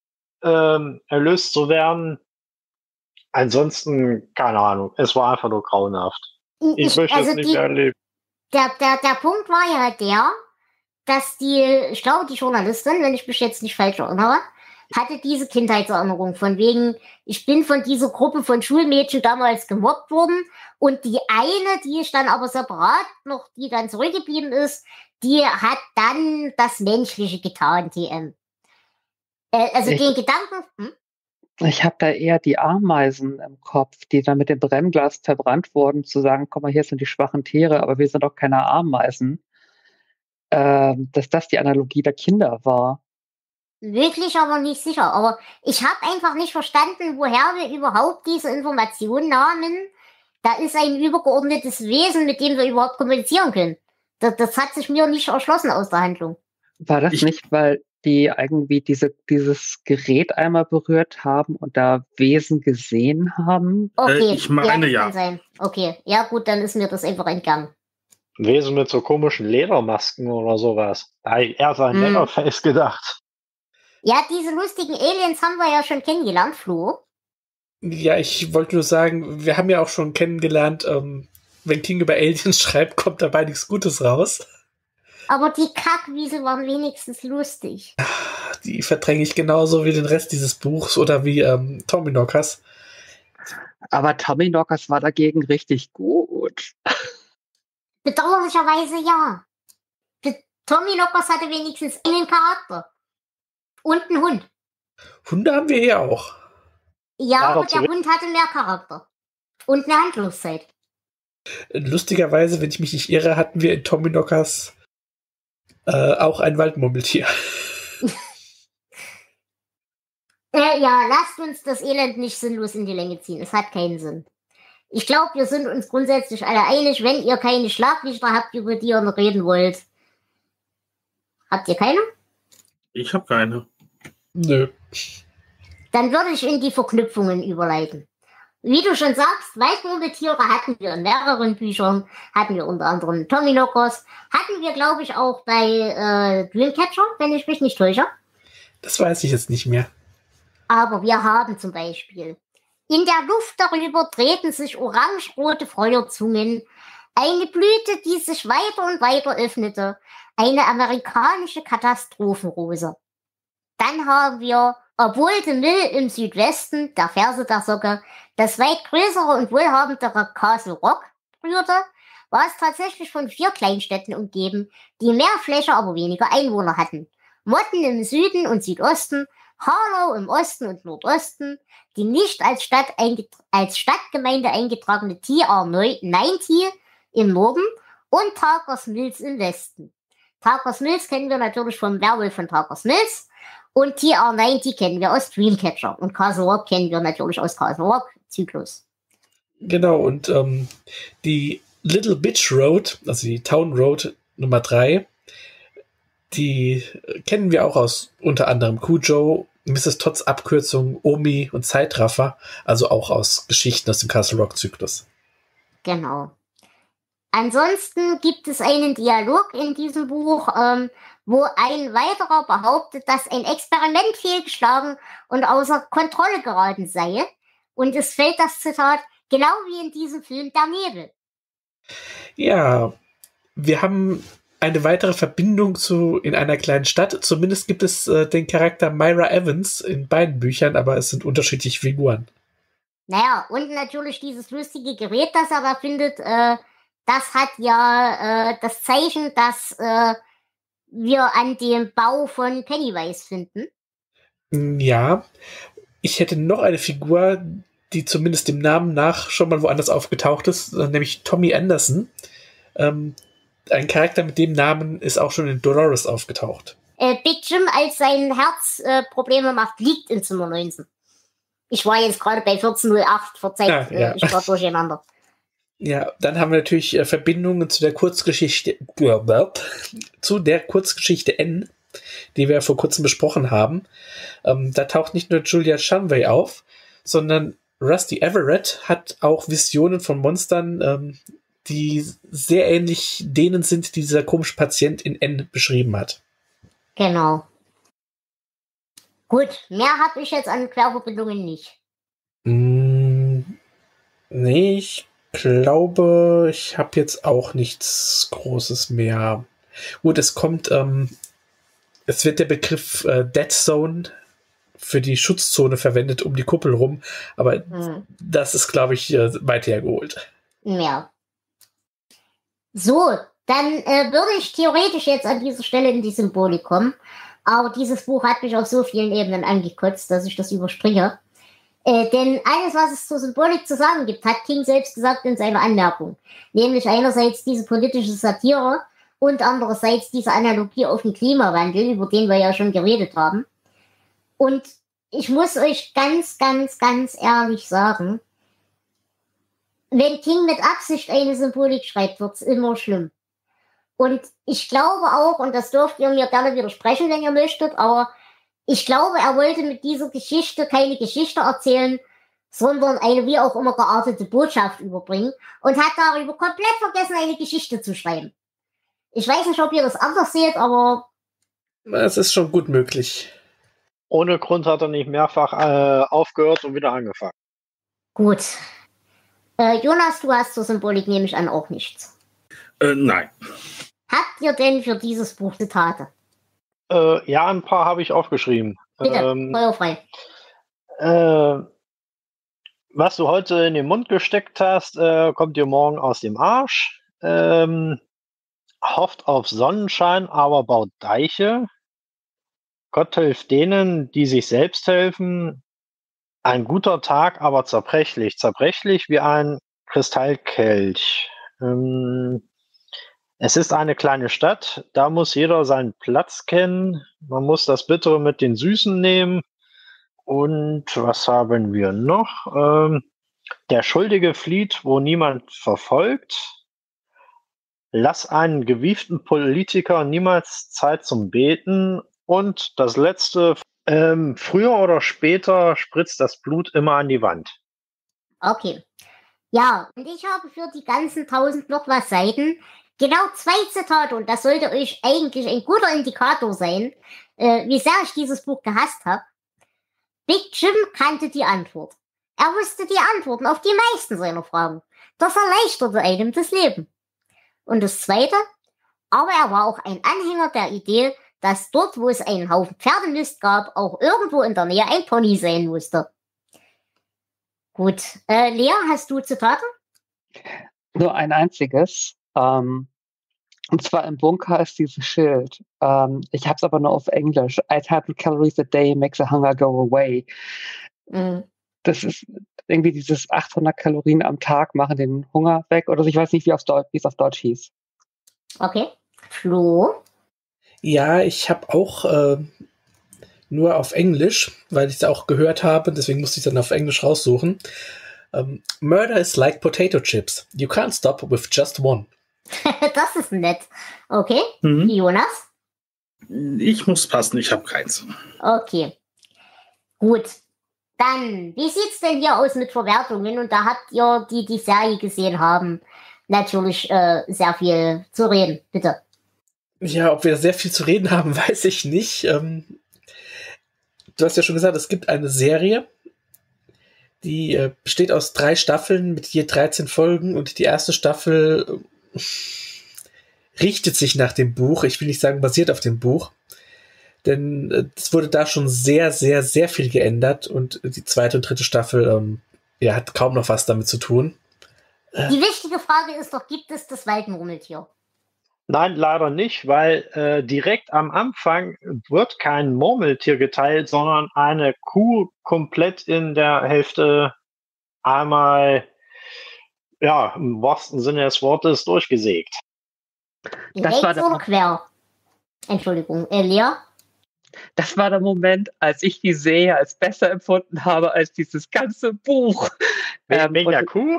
erlöst zu werden. Ansonsten, keine Ahnung, es war einfach nur grauenhaft. Ich möchte es nicht erleben. Der Punkt war ja der, dass ich glaube, die Journalistin, wenn ich mich jetzt nicht falsch erinnere, hatte diese Kindheitserinnerung von wegen, ich bin von dieser Gruppe von Schulmädchen damals gemobbt worden und die eine, die ich dann aber separat noch, die dann zurückgeblieben ist, die hat dann das Menschliche getan, TM. Den Gedanken... Ich habe da eher die Ameisen im Kopf, die dann mit dem Brennglas verbrannt wurden, zu sagen, komm mal, hier sind die schwachen Tiere, aber wir sind doch keine Ameisen. Dass das die Analogie der Kinder war. Wirklich aber nicht sicher. Aber ich habe einfach nicht verstanden, woher wir überhaupt diese Informationen nahmen. Da ist ein übergeordnetes Wesen, mit dem wir überhaupt kommunizieren können. Das hat sich mir nicht erschlossen aus der Handlung. War das nicht, weil die irgendwie dieses Gerät einmal berührt haben und da Wesen gesehen haben? Okay, ich meine ja. Kann sein. Okay, ja gut, dann ist mir das einfach entgangen. Wesen mit so komischen Ledermasken oder sowas. Da habe ich erst an Leatherface gedacht. Ja, diese lustigen Aliens haben wir ja schon kennengelernt, Flo. Ja, ich wollte nur sagen, wir haben ja auch schon kennengelernt, wenn King über Aliens schreibt, kommt dabei nichts Gutes raus. Aber die Kackwiesel waren wenigstens lustig. Die verdränge ich genauso wie den Rest dieses Buchs oder wie Tommyknockers. Aber Tommyknockers war dagegen richtig gut. Bedauerlicherweise ja. Tommyknockers hatte wenigstens einen Charakter. Und einen Hund. Hunde haben wir hier auch. Ja, aber der Hund hatte mehr Charakter. Und eine Handlungszeit. Lustigerweise, wenn ich mich nicht irre, hatten wir in Tommyknockers auch ein Waldmurmeltier. Ja, lasst uns das Elend nicht sinnlos in die Länge ziehen. Es hat keinen Sinn. Ich glaube, wir sind uns grundsätzlich alle einig, wenn ihr keine Schlaglichter habt, über die ihr noch reden wollt. Habt ihr keine? Ich habe keine. Nö. Dann würde ich in die Verknüpfungen überleiten. Wie du schon sagst, Waldmurmeltiere hatten wir in mehreren Büchern, hatten wir unter anderem Tommyknockers, hatten wir, glaube ich, auch bei Dreamcatcher, wenn ich mich nicht täusche. Das weiß ich jetzt nicht mehr. Aber wir haben zum Beispiel: In der Luft darüber drehten sich orangerote Feuerzungen, eine Blüte, die sich weiter und weiter öffnete, eine amerikanische Katastrophenrose. Dann haben wir Obwohl de Mill im Südwesten, der Verse der Socke, das weit größere und wohlhabendere Castle Rock rührte, war es tatsächlich von 4 Kleinstädten umgeben, die mehr Fläche, aber weniger Einwohner hatten. Motten im Süden und Südosten, Harlow im Osten und Nordosten, die nicht als Stadtgemeinde eingetragene TR90 im Norden und Tarkers Mills im Westen. Tarkers Mills kennen wir natürlich vom Werwolf von Tarkers Mills. Und TR90 kennen wir aus Dreamcatcher. Und Castle Rock kennen wir natürlich aus Castle Rock Zyklus. Genau, und die Little Bitch Road, also die Town Road Nummer 3, die kennen wir auch aus unter anderem Cujo, Mrs. Todds Abkürzung, Omi und Zeitraffer, also auch aus Geschichten aus dem Castle Rock Zyklus. Genau. Ansonsten gibt es einen Dialog in diesem Buch, wo ein weiterer behauptet, dass ein Experiment fehlgeschlagen und außer Kontrolle geraten sei. Und es fällt das Zitat, genau wie in diesem Film Der Nebel. Ja, wir haben eine weitere Verbindung in einer kleinen Stadt. Zumindest gibt es den Charakter Myra Evans in beiden Büchern, aber es sind unterschiedliche Figuren. Naja, und natürlich dieses lustige Gerät, das er da findet, das hat ja das Zeichen, dass wir an dem Bau von Pennywise finden. Ja, ich hätte noch eine Figur, die zumindest dem Namen nach schon mal woanders aufgetaucht ist, nämlich Tommy Anderson. Ein Charakter mit dem Namen ist auch schon in Dolores aufgetaucht. Big Jim, als sein Herz Probleme macht, liegt in Zimmer 19. Ich war jetzt gerade bei 1408, verzeiht, ja. Ich war durcheinander. Ja, dann haben wir natürlich Verbindungen zu der Kurzgeschichte N, die wir vor kurzem besprochen haben. Da taucht nicht nur Julia Shanway auf, sondern Rusty Everett hat auch Visionen von Monstern, die sehr ähnlich denen sind, die dieser komische Patient in N beschrieben hat. Genau. Gut, mehr habe ich jetzt an Querverbindungen nicht. Nee, ich glaube, ich habe jetzt auch nichts Großes mehr. Gut, es kommt, es wird der Begriff Dead Zone für die Schutzzone verwendet um die Kuppel rum, aber das ist, glaube ich, weit hergeholt. Ja. So, dann würde ich theoretisch jetzt an dieser Stelle in die Symbolik kommen, aber dieses Buch hat mich auf so vielen Ebenen angekotzt, dass ich das überspringe. Denn alles, was es zur Symbolik zu sagen gibt, hat King selbst gesagt in seiner Anmerkung. Nämlich einerseits diese politische Satire und andererseits diese Analogie auf den Klimawandel, über den wir ja schon geredet haben. Und ich muss euch ganz, ganz, ganz ehrlich sagen, wenn King mit Absicht eine Symbolik schreibt, wird's immer schlimm. Und ich glaube auch, und das dürft ihr mir gerne widersprechen, wenn ihr möchtet, aber ich glaube, er wollte mit dieser Geschichte keine Geschichte erzählen, sondern eine wie auch immer geartete Botschaft überbringen und hat darüber komplett vergessen, eine Geschichte zu schreiben. Ich weiß nicht, ob ihr das anders seht, aber... Es ist schon gut möglich. Ohne Grund hat er nicht mehrfach aufgehört und wieder angefangen. Gut. Jonas, du hast zur Symbolik, nehme ich an, auch nichts. Nein. Habt ihr denn für dieses Buch Zitate? Ja, ein paar habe ich aufgeschrieben. Bitte, feuerfrei. Was du heute in den Mund gesteckt hast, kommt dir morgen aus dem Arsch. Hofft auf Sonnenschein, aber baut Deiche. Gott hilft denen, die sich selbst helfen. Ein guter Tag, aber zerbrechlich. Zerbrechlich wie ein Kristallkelch. Es ist eine kleine Stadt, da muss jeder seinen Platz kennen. Man muss das Bittere mit den Süßen nehmen. Und was haben wir noch? Der Schuldige flieht, wo niemand verfolgt. Lass einen gewieften Politiker niemals Zeit zum Beten. Und das Letzte, früher oder später spritzt das Blut immer an die Wand. Okay. Ja, und ich habe für die ganzen 1000 noch was Seiten genau 2 Zitate, und das sollte euch eigentlich ein guter Indikator sein, wie sehr ich dieses Buch gehasst habe. Big Jim kannte die Antwort. Er wusste die Antworten auf die meisten seiner Fragen. Das erleichterte einem das Leben. Und das Zweite, aber er war auch ein Anhänger der Idee, dass dort, wo es einen Haufen Pferdenmist gab, auch irgendwo in der Nähe ein Pony sein musste. Gut. Lea, hast du Zitate? Nur ein einziges. Und zwar im Bunker ist dieses Schild. Ich habe es aber nur auf Englisch. 800 calories a day makes the hunger go away. Das ist irgendwie dieses 800 Kalorien am Tag machen den Hunger weg. Oder ich weiß nicht, wie es auf Deutsch hieß. Okay. Flo? Ja, ich habe auch nur auf Englisch, weil ich es auch gehört habe, deswegen musste ich es dann auf Englisch raussuchen. Murder is like potato chips. You can't stop with just one. Das ist nett. Okay. Jonas? Ich muss passen, ich habe keins. Okay. Gut. Dann, wie sieht's denn hier aus mit Verwertungen? Und da habt ihr, die Serie gesehen haben, natürlich sehr viel zu reden. Bitte. Ja, ob wir sehr viel zu reden haben, weiß ich nicht. Du hast ja schon gesagt, es gibt eine Serie, die besteht aus 3 Staffeln mit je 13 Folgen, und die erste Staffel richtet sich nach dem Buch. Ich will nicht sagen, basiert auf dem Buch. Denn es wurde da schon sehr, sehr, sehr viel geändert, und die 2. und 3. Staffel hat kaum noch was damit zu tun. Die wichtige Frage ist doch, gibt es das Waldmurmeltier? Nein, leider nicht, weil direkt am Anfang wird kein Murmeltier geteilt, sondern eine Kuh komplett in der Hälfte einmal, ja, im wahrsten Sinne des Wortes durchgesägt. Das war Rechts oder quer? Entschuldigung, Lea? Das war der Moment, als ich die Serie als besser empfunden habe als dieses ganze Buch. Wegen der Kuh?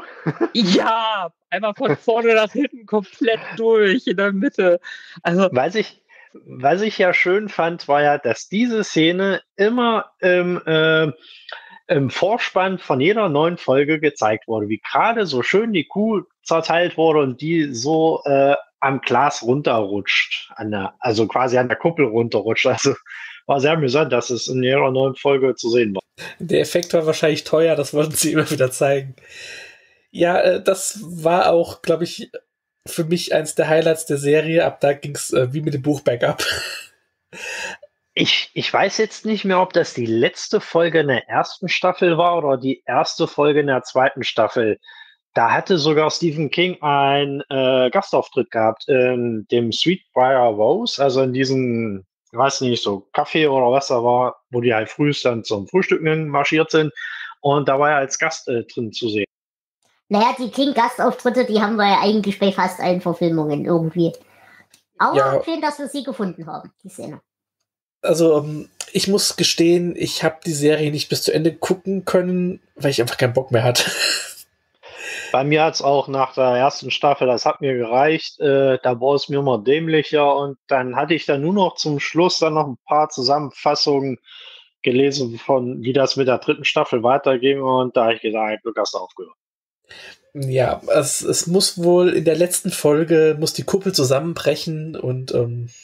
Ja, einmal von vorne nach hinten komplett durch, in der Mitte. Also, Weiß Was ich ja schön fand, war ja, dass diese Szene immer im Vorspann von jeder neuen Folge gezeigt wurde, wie gerade so schön die Kuh zerteilt wurde und die so am Glas runterrutscht, also quasi an der Kuppel runterrutscht. Also war sehr amüsant, dass es in jeder neuen Folge zu sehen war. Der Effekt war wahrscheinlich teuer, das wollten sie immer wieder zeigen. Ja, das war auch, glaube ich, für mich eins der Highlights der Serie. Ab da ging es wie mit dem Buch bergab. Ich weiß jetzt nicht mehr, ob das die letzte Folge in der ersten Staffel war oder die erste Folge in der zweiten Staffel. Da hatte sogar Stephen King einen Gastauftritt gehabt in dem Sweetbriar Rose, also in diesem, ich weiß nicht, so Kaffee oder was da war, wo die halt frühst dann zum Frühstücken marschiert sind. Und da war er als Gast drin zu sehen. Naja, die King-Gastauftritte, die haben wir ja eigentlich bei fast allen Verfilmungen irgendwie. Aber Ja. schön, dass wir sie gefunden haben, die Szene. Also, ich muss gestehen, ich habe die Serie nicht bis zu Ende gucken können, weil ich einfach keinen Bock mehr hatte. Bei mir hat es auch nach der ersten Staffel, das hat mir gereicht, da war es mir immer dämlicher und dann hatte ich dann nur noch zum Schluss dann noch ein paar Zusammenfassungen gelesen von, wie das mit der dritten Staffel weiterging und da habe ich gesagt, du hast aufgehört. Ja, es muss wohl in der letzten Folge, muss die Kuppel zusammenbrechen und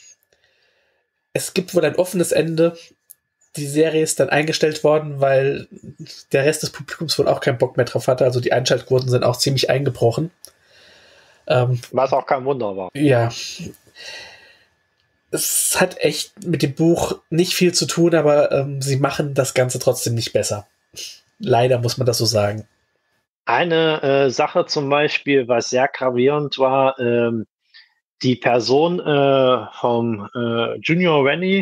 es gibt wohl ein offenes Ende. Die Serie ist dann eingestellt worden, weil der Rest des Publikums wohl auch keinen Bock mehr drauf hatte. Also die Einschaltquoten sind auch ziemlich eingebrochen. Was auch kein Wunder war. Ja. Es hat echt mit dem Buch nicht viel zu tun, aber sie machen das Ganze trotzdem nicht besser. Leider muss man das so sagen. Eine Sache zum Beispiel, was sehr gravierend war, die Person vom Junior Rennie,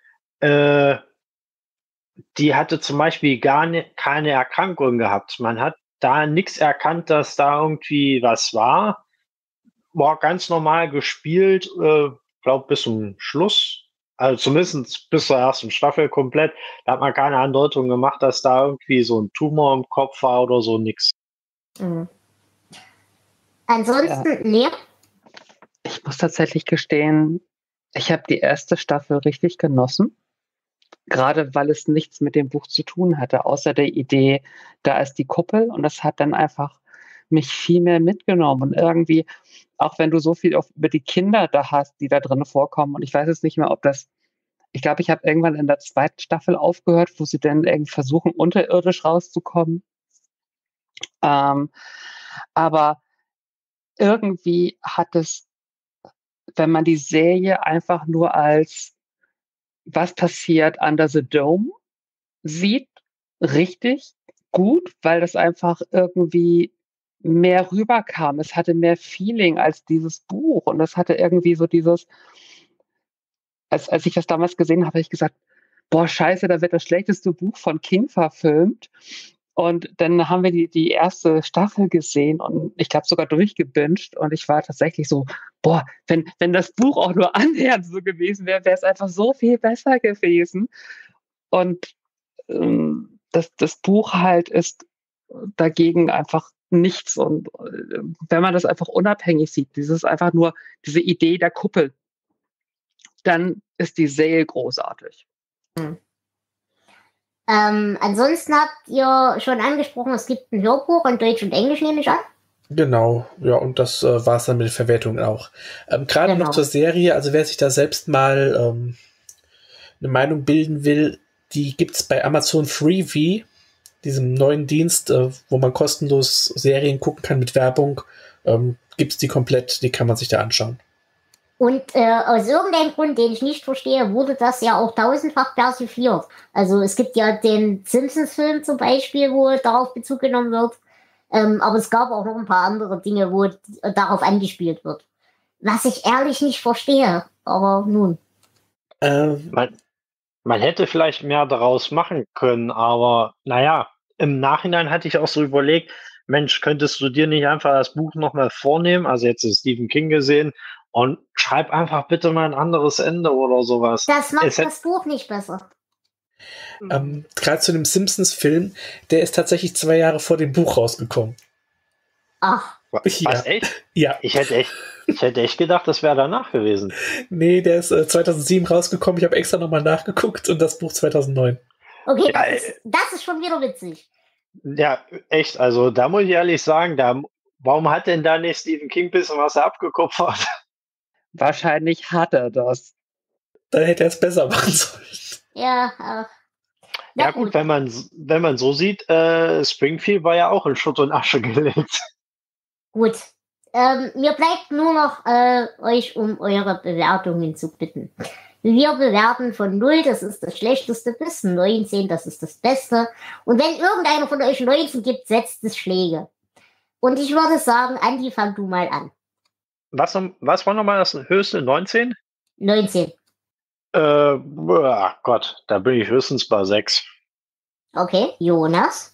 die hatte zum Beispiel keine Erkrankung gehabt. Man hat da nichts erkannt, dass da irgendwie was war. War ganz normal gespielt, glaube bis zum Schluss. Also zumindest bis zur ersten Staffel komplett. Da hat man keine Andeutung gemacht, dass da irgendwie so ein Tumor im Kopf war oder so, nix. Mhm. Ansonsten, nee. Ich muss tatsächlich gestehen, ich habe die erste Staffel richtig genossen. Gerade weil es nichts mit dem Buch zu tun hatte, außer der Idee, da ist die Kuppel und das hat dann einfach mich viel mehr mitgenommen. Und irgendwie, auch wenn du so viel über die Kinder da hast, die da drin vorkommen, und ich weiß jetzt nicht mehr, ob das, ich glaube, ich habe irgendwann in der zweiten Staffel aufgehört, wo sie dann irgendwie versuchen, unterirdisch rauszukommen. Aber irgendwie hat es, wenn man die Serie einfach nur als was passiert under the dome sieht, richtig gut, weil das einfach irgendwie mehr rüberkam. Es hatte mehr Feeling als dieses Buch und das hatte irgendwie so dieses, als ich das damals gesehen habe, habe ich gesagt, boah, scheiße, da wird das schlechteste Buch von King verfilmt. Und dann haben wir die erste Staffel gesehen und ich glaube sogar durchgebinged und ich war tatsächlich so, boah, wenn das Buch auch nur annähernd so gewesen wäre, wäre es einfach so viel besser gewesen. Und das Buch halt ist dagegen einfach nichts. Und wenn man das einfach unabhängig sieht, dieses einfach nur diese Idee der Kuppel, dann ist die Serie großartig. Ansonsten habt ihr schon angesprochen, es gibt ein Hörbuch in Deutsch und Englisch, nehme ich an. Genau, ja, und das war es dann mit den Verwertungen auch. Gerade noch zur Serie, also wer sich da selbst mal eine Meinung bilden will, die gibt's bei Amazon Freevee, diesem neuen Dienst, wo man kostenlos Serien gucken kann mit Werbung, gibt's die komplett, die kann man sich da anschauen. Und aus irgendeinem Grund, den ich nicht verstehe, wurde das ja auch tausendfach persifliert. Also es gibt ja den Simpsons-Film zum Beispiel, wo darauf Bezug genommen wird. Aber es gab auch noch ein paar andere Dinge, wo darauf angespielt wird. Was ich ehrlich nicht verstehe. Aber nun. Man hätte vielleicht mehr daraus machen können, aber naja, im Nachhinein hatte ich auch so überlegt, Mensch, könntest du dir nicht einfach das Buch nochmal vornehmen, also jetzt ist Stephen King gesehen, und schreib einfach bitte mal ein anderes Ende oder sowas. Das macht das Buch nicht besser. Gerade zu dem Simpsons-Film, der ist tatsächlich 2 Jahre vor dem Buch rausgekommen. Ach. Was, echt? Ja. Ich hätte echt gedacht, das wäre danach gewesen. Nee, der ist 2007 rausgekommen. Ich habe extra nochmal nachgeguckt und das Buch 2009. Okay, Ja, das ist schon wieder witzig. Ja, echt. Also da muss ich ehrlich sagen, warum hat denn da nicht Stephen King ein bisschen was abgekupfert? Wahrscheinlich hat er das. Dann hätte er es besser machen sollen. Ja, Ja gut, wenn man so sieht, Springfield war ja auch in Schutt und Asche gelegt. Gut. Mir bleibt nur noch euch um eure Bewertungen zu bitten. Wir bewerten von 0, das ist das Schlechteste, bis 19, das ist das Beste. Und wenn irgendeiner von euch 19 gibt, setzt es Schläge. Und ich würde sagen, Andi, fang du mal an. Was war nochmal das höchste? 19? 19. Gott, da bin ich höchstens bei 6. Okay, Jonas?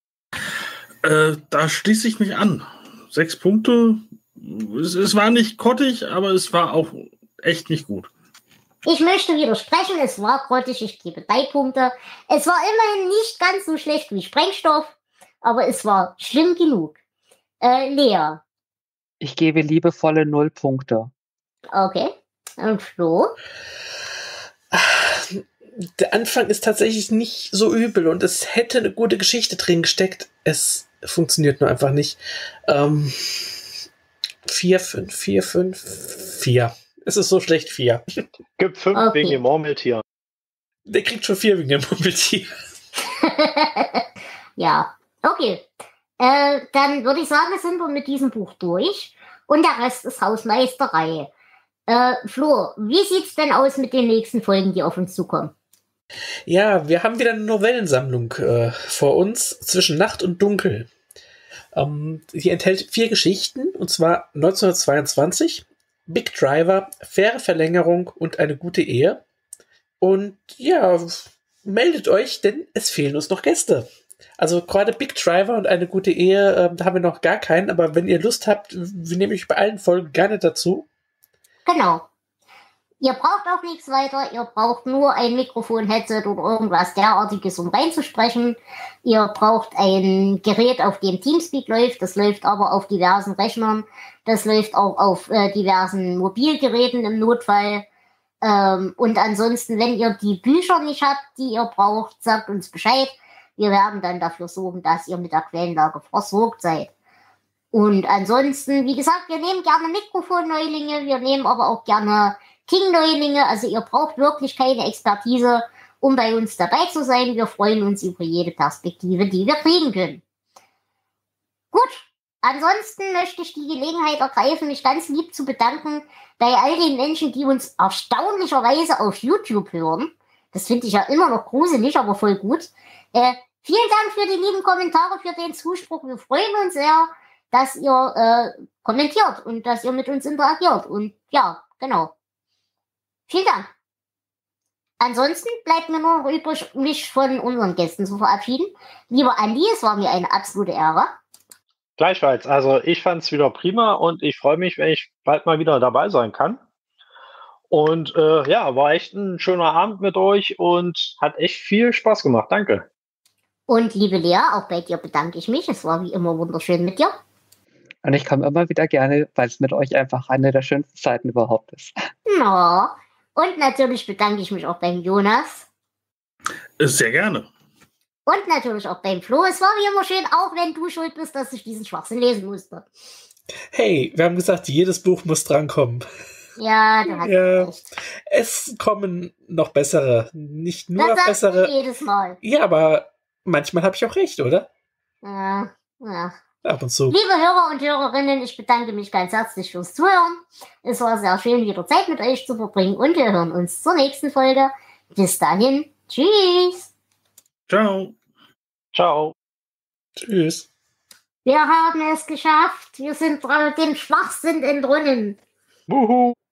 Da schließe ich mich an. 6 Punkte. Es war nicht kottig, aber es war auch echt nicht gut. Ich möchte widersprechen, es war grottig, ich gebe 3 Punkte. Es war immerhin nicht ganz so schlecht wie Sprengstoff, aber es war schlimm genug. Lea? Ich gebe liebevolle 0 Punkte. Okay. Und Flo? Der Anfang ist tatsächlich nicht so übel und es hätte eine gute Geschichte drin gesteckt. Es funktioniert nur einfach nicht. 4, 5, 4. Es ist so schlecht 4. Gibt 5 Okay. wegen dem Murmeltier. Der kriegt schon 4 wegen dem Murmeltier. Ja, okay. Dann würde ich sagen, sind wir mit diesem Buch durch. Und der Rest ist Hausmeisterei. Flo, wie sieht's denn aus mit den nächsten Folgen, die auf uns zukommen? Ja, wir haben wieder eine Novellensammlung vor uns, Zwischen Nacht und Dunkel. Die enthält 4 Geschichten, und zwar 1922, Big Driver, Faire Verlängerung und Eine gute Ehe. Und ja, meldet euch, denn es fehlen uns noch Gäste. Also gerade Big Driver und Eine gute Ehe, da haben wir noch gar keinen, aber wenn ihr Lust habt, wir nehmen euch bei allen Folgen gerne dazu. Genau. Ihr braucht auch nichts weiter, ihr braucht nur ein Mikrofon-Headset oder irgendwas derartiges, um reinzusprechen. Ihr braucht ein Gerät, auf dem Teamspeak läuft, das läuft aber auf diversen Rechnern, das läuft auch auf diversen Mobilgeräten im Notfall. Und ansonsten, wenn ihr die Bücher nicht habt, die ihr braucht, sagt uns Bescheid. Wir werden dann dafür sorgen, dass ihr mit der Quellenlage versorgt seid. Und ansonsten, wie gesagt, wir nehmen gerne Mikrofonneulinge, wir nehmen aber auch gerne King-Neulinge. Also ihr braucht wirklich keine Expertise, um bei uns dabei zu sein. Wir freuen uns über jede Perspektive, die wir kriegen können. Gut, ansonsten möchte ich die Gelegenheit ergreifen, mich ganz lieb zu bedanken bei all den Menschen, die uns erstaunlicherweise auf YouTube hören. Das finde ich ja immer noch gruselig, aber voll gut. Vielen Dank für die lieben Kommentare, für den Zuspruch. Wir freuen uns sehr, dass ihr kommentiert und dass ihr mit uns interagiert. Und ja, genau. Vielen Dank. Ansonsten bleibt mir nur noch übrig, mich von unseren Gästen zu verabschieden. Lieber Andi, es war mir eine absolute Ehre. Gleichfalls. Also ich fand es wieder prima und ich freue mich, wenn ich bald mal wieder dabei sein kann. Und ja, war echt ein schöner Abend mit euch und hat echt viel Spaß gemacht. Danke. Und liebe Lea, auch bei dir bedanke ich mich. Es war wie immer wunderschön mit dir. Und ich komme immer wieder gerne, weil es mit euch einfach eine der schönsten Zeiten überhaupt ist. No. Und natürlich bedanke ich mich auch beim Jonas. Sehr gerne. Und natürlich auch beim Flo. Es war wie immer schön, auch wenn du schuld bist, dass ich diesen Schwachsinn lesen musste. Hey, wir haben gesagt, jedes Buch muss drankommen. Ja, du hast recht. Es kommen noch bessere. Nicht nur Das sagst bessere. du jedes Mal. Ja, aber manchmal habe ich auch recht, oder? Ja. Ab und zu. Liebe Hörer und Hörerinnen, ich bedanke mich ganz herzlich fürs Zuhören. Es war sehr schön, wieder Zeit mit euch zu verbringen und wir hören uns zur nächsten Folge. Bis dahin, tschüss. Ciao. Ciao. Tschüss. Wir haben es geschafft. Wir sind dem Schwachsinn entronnen. Wuhu.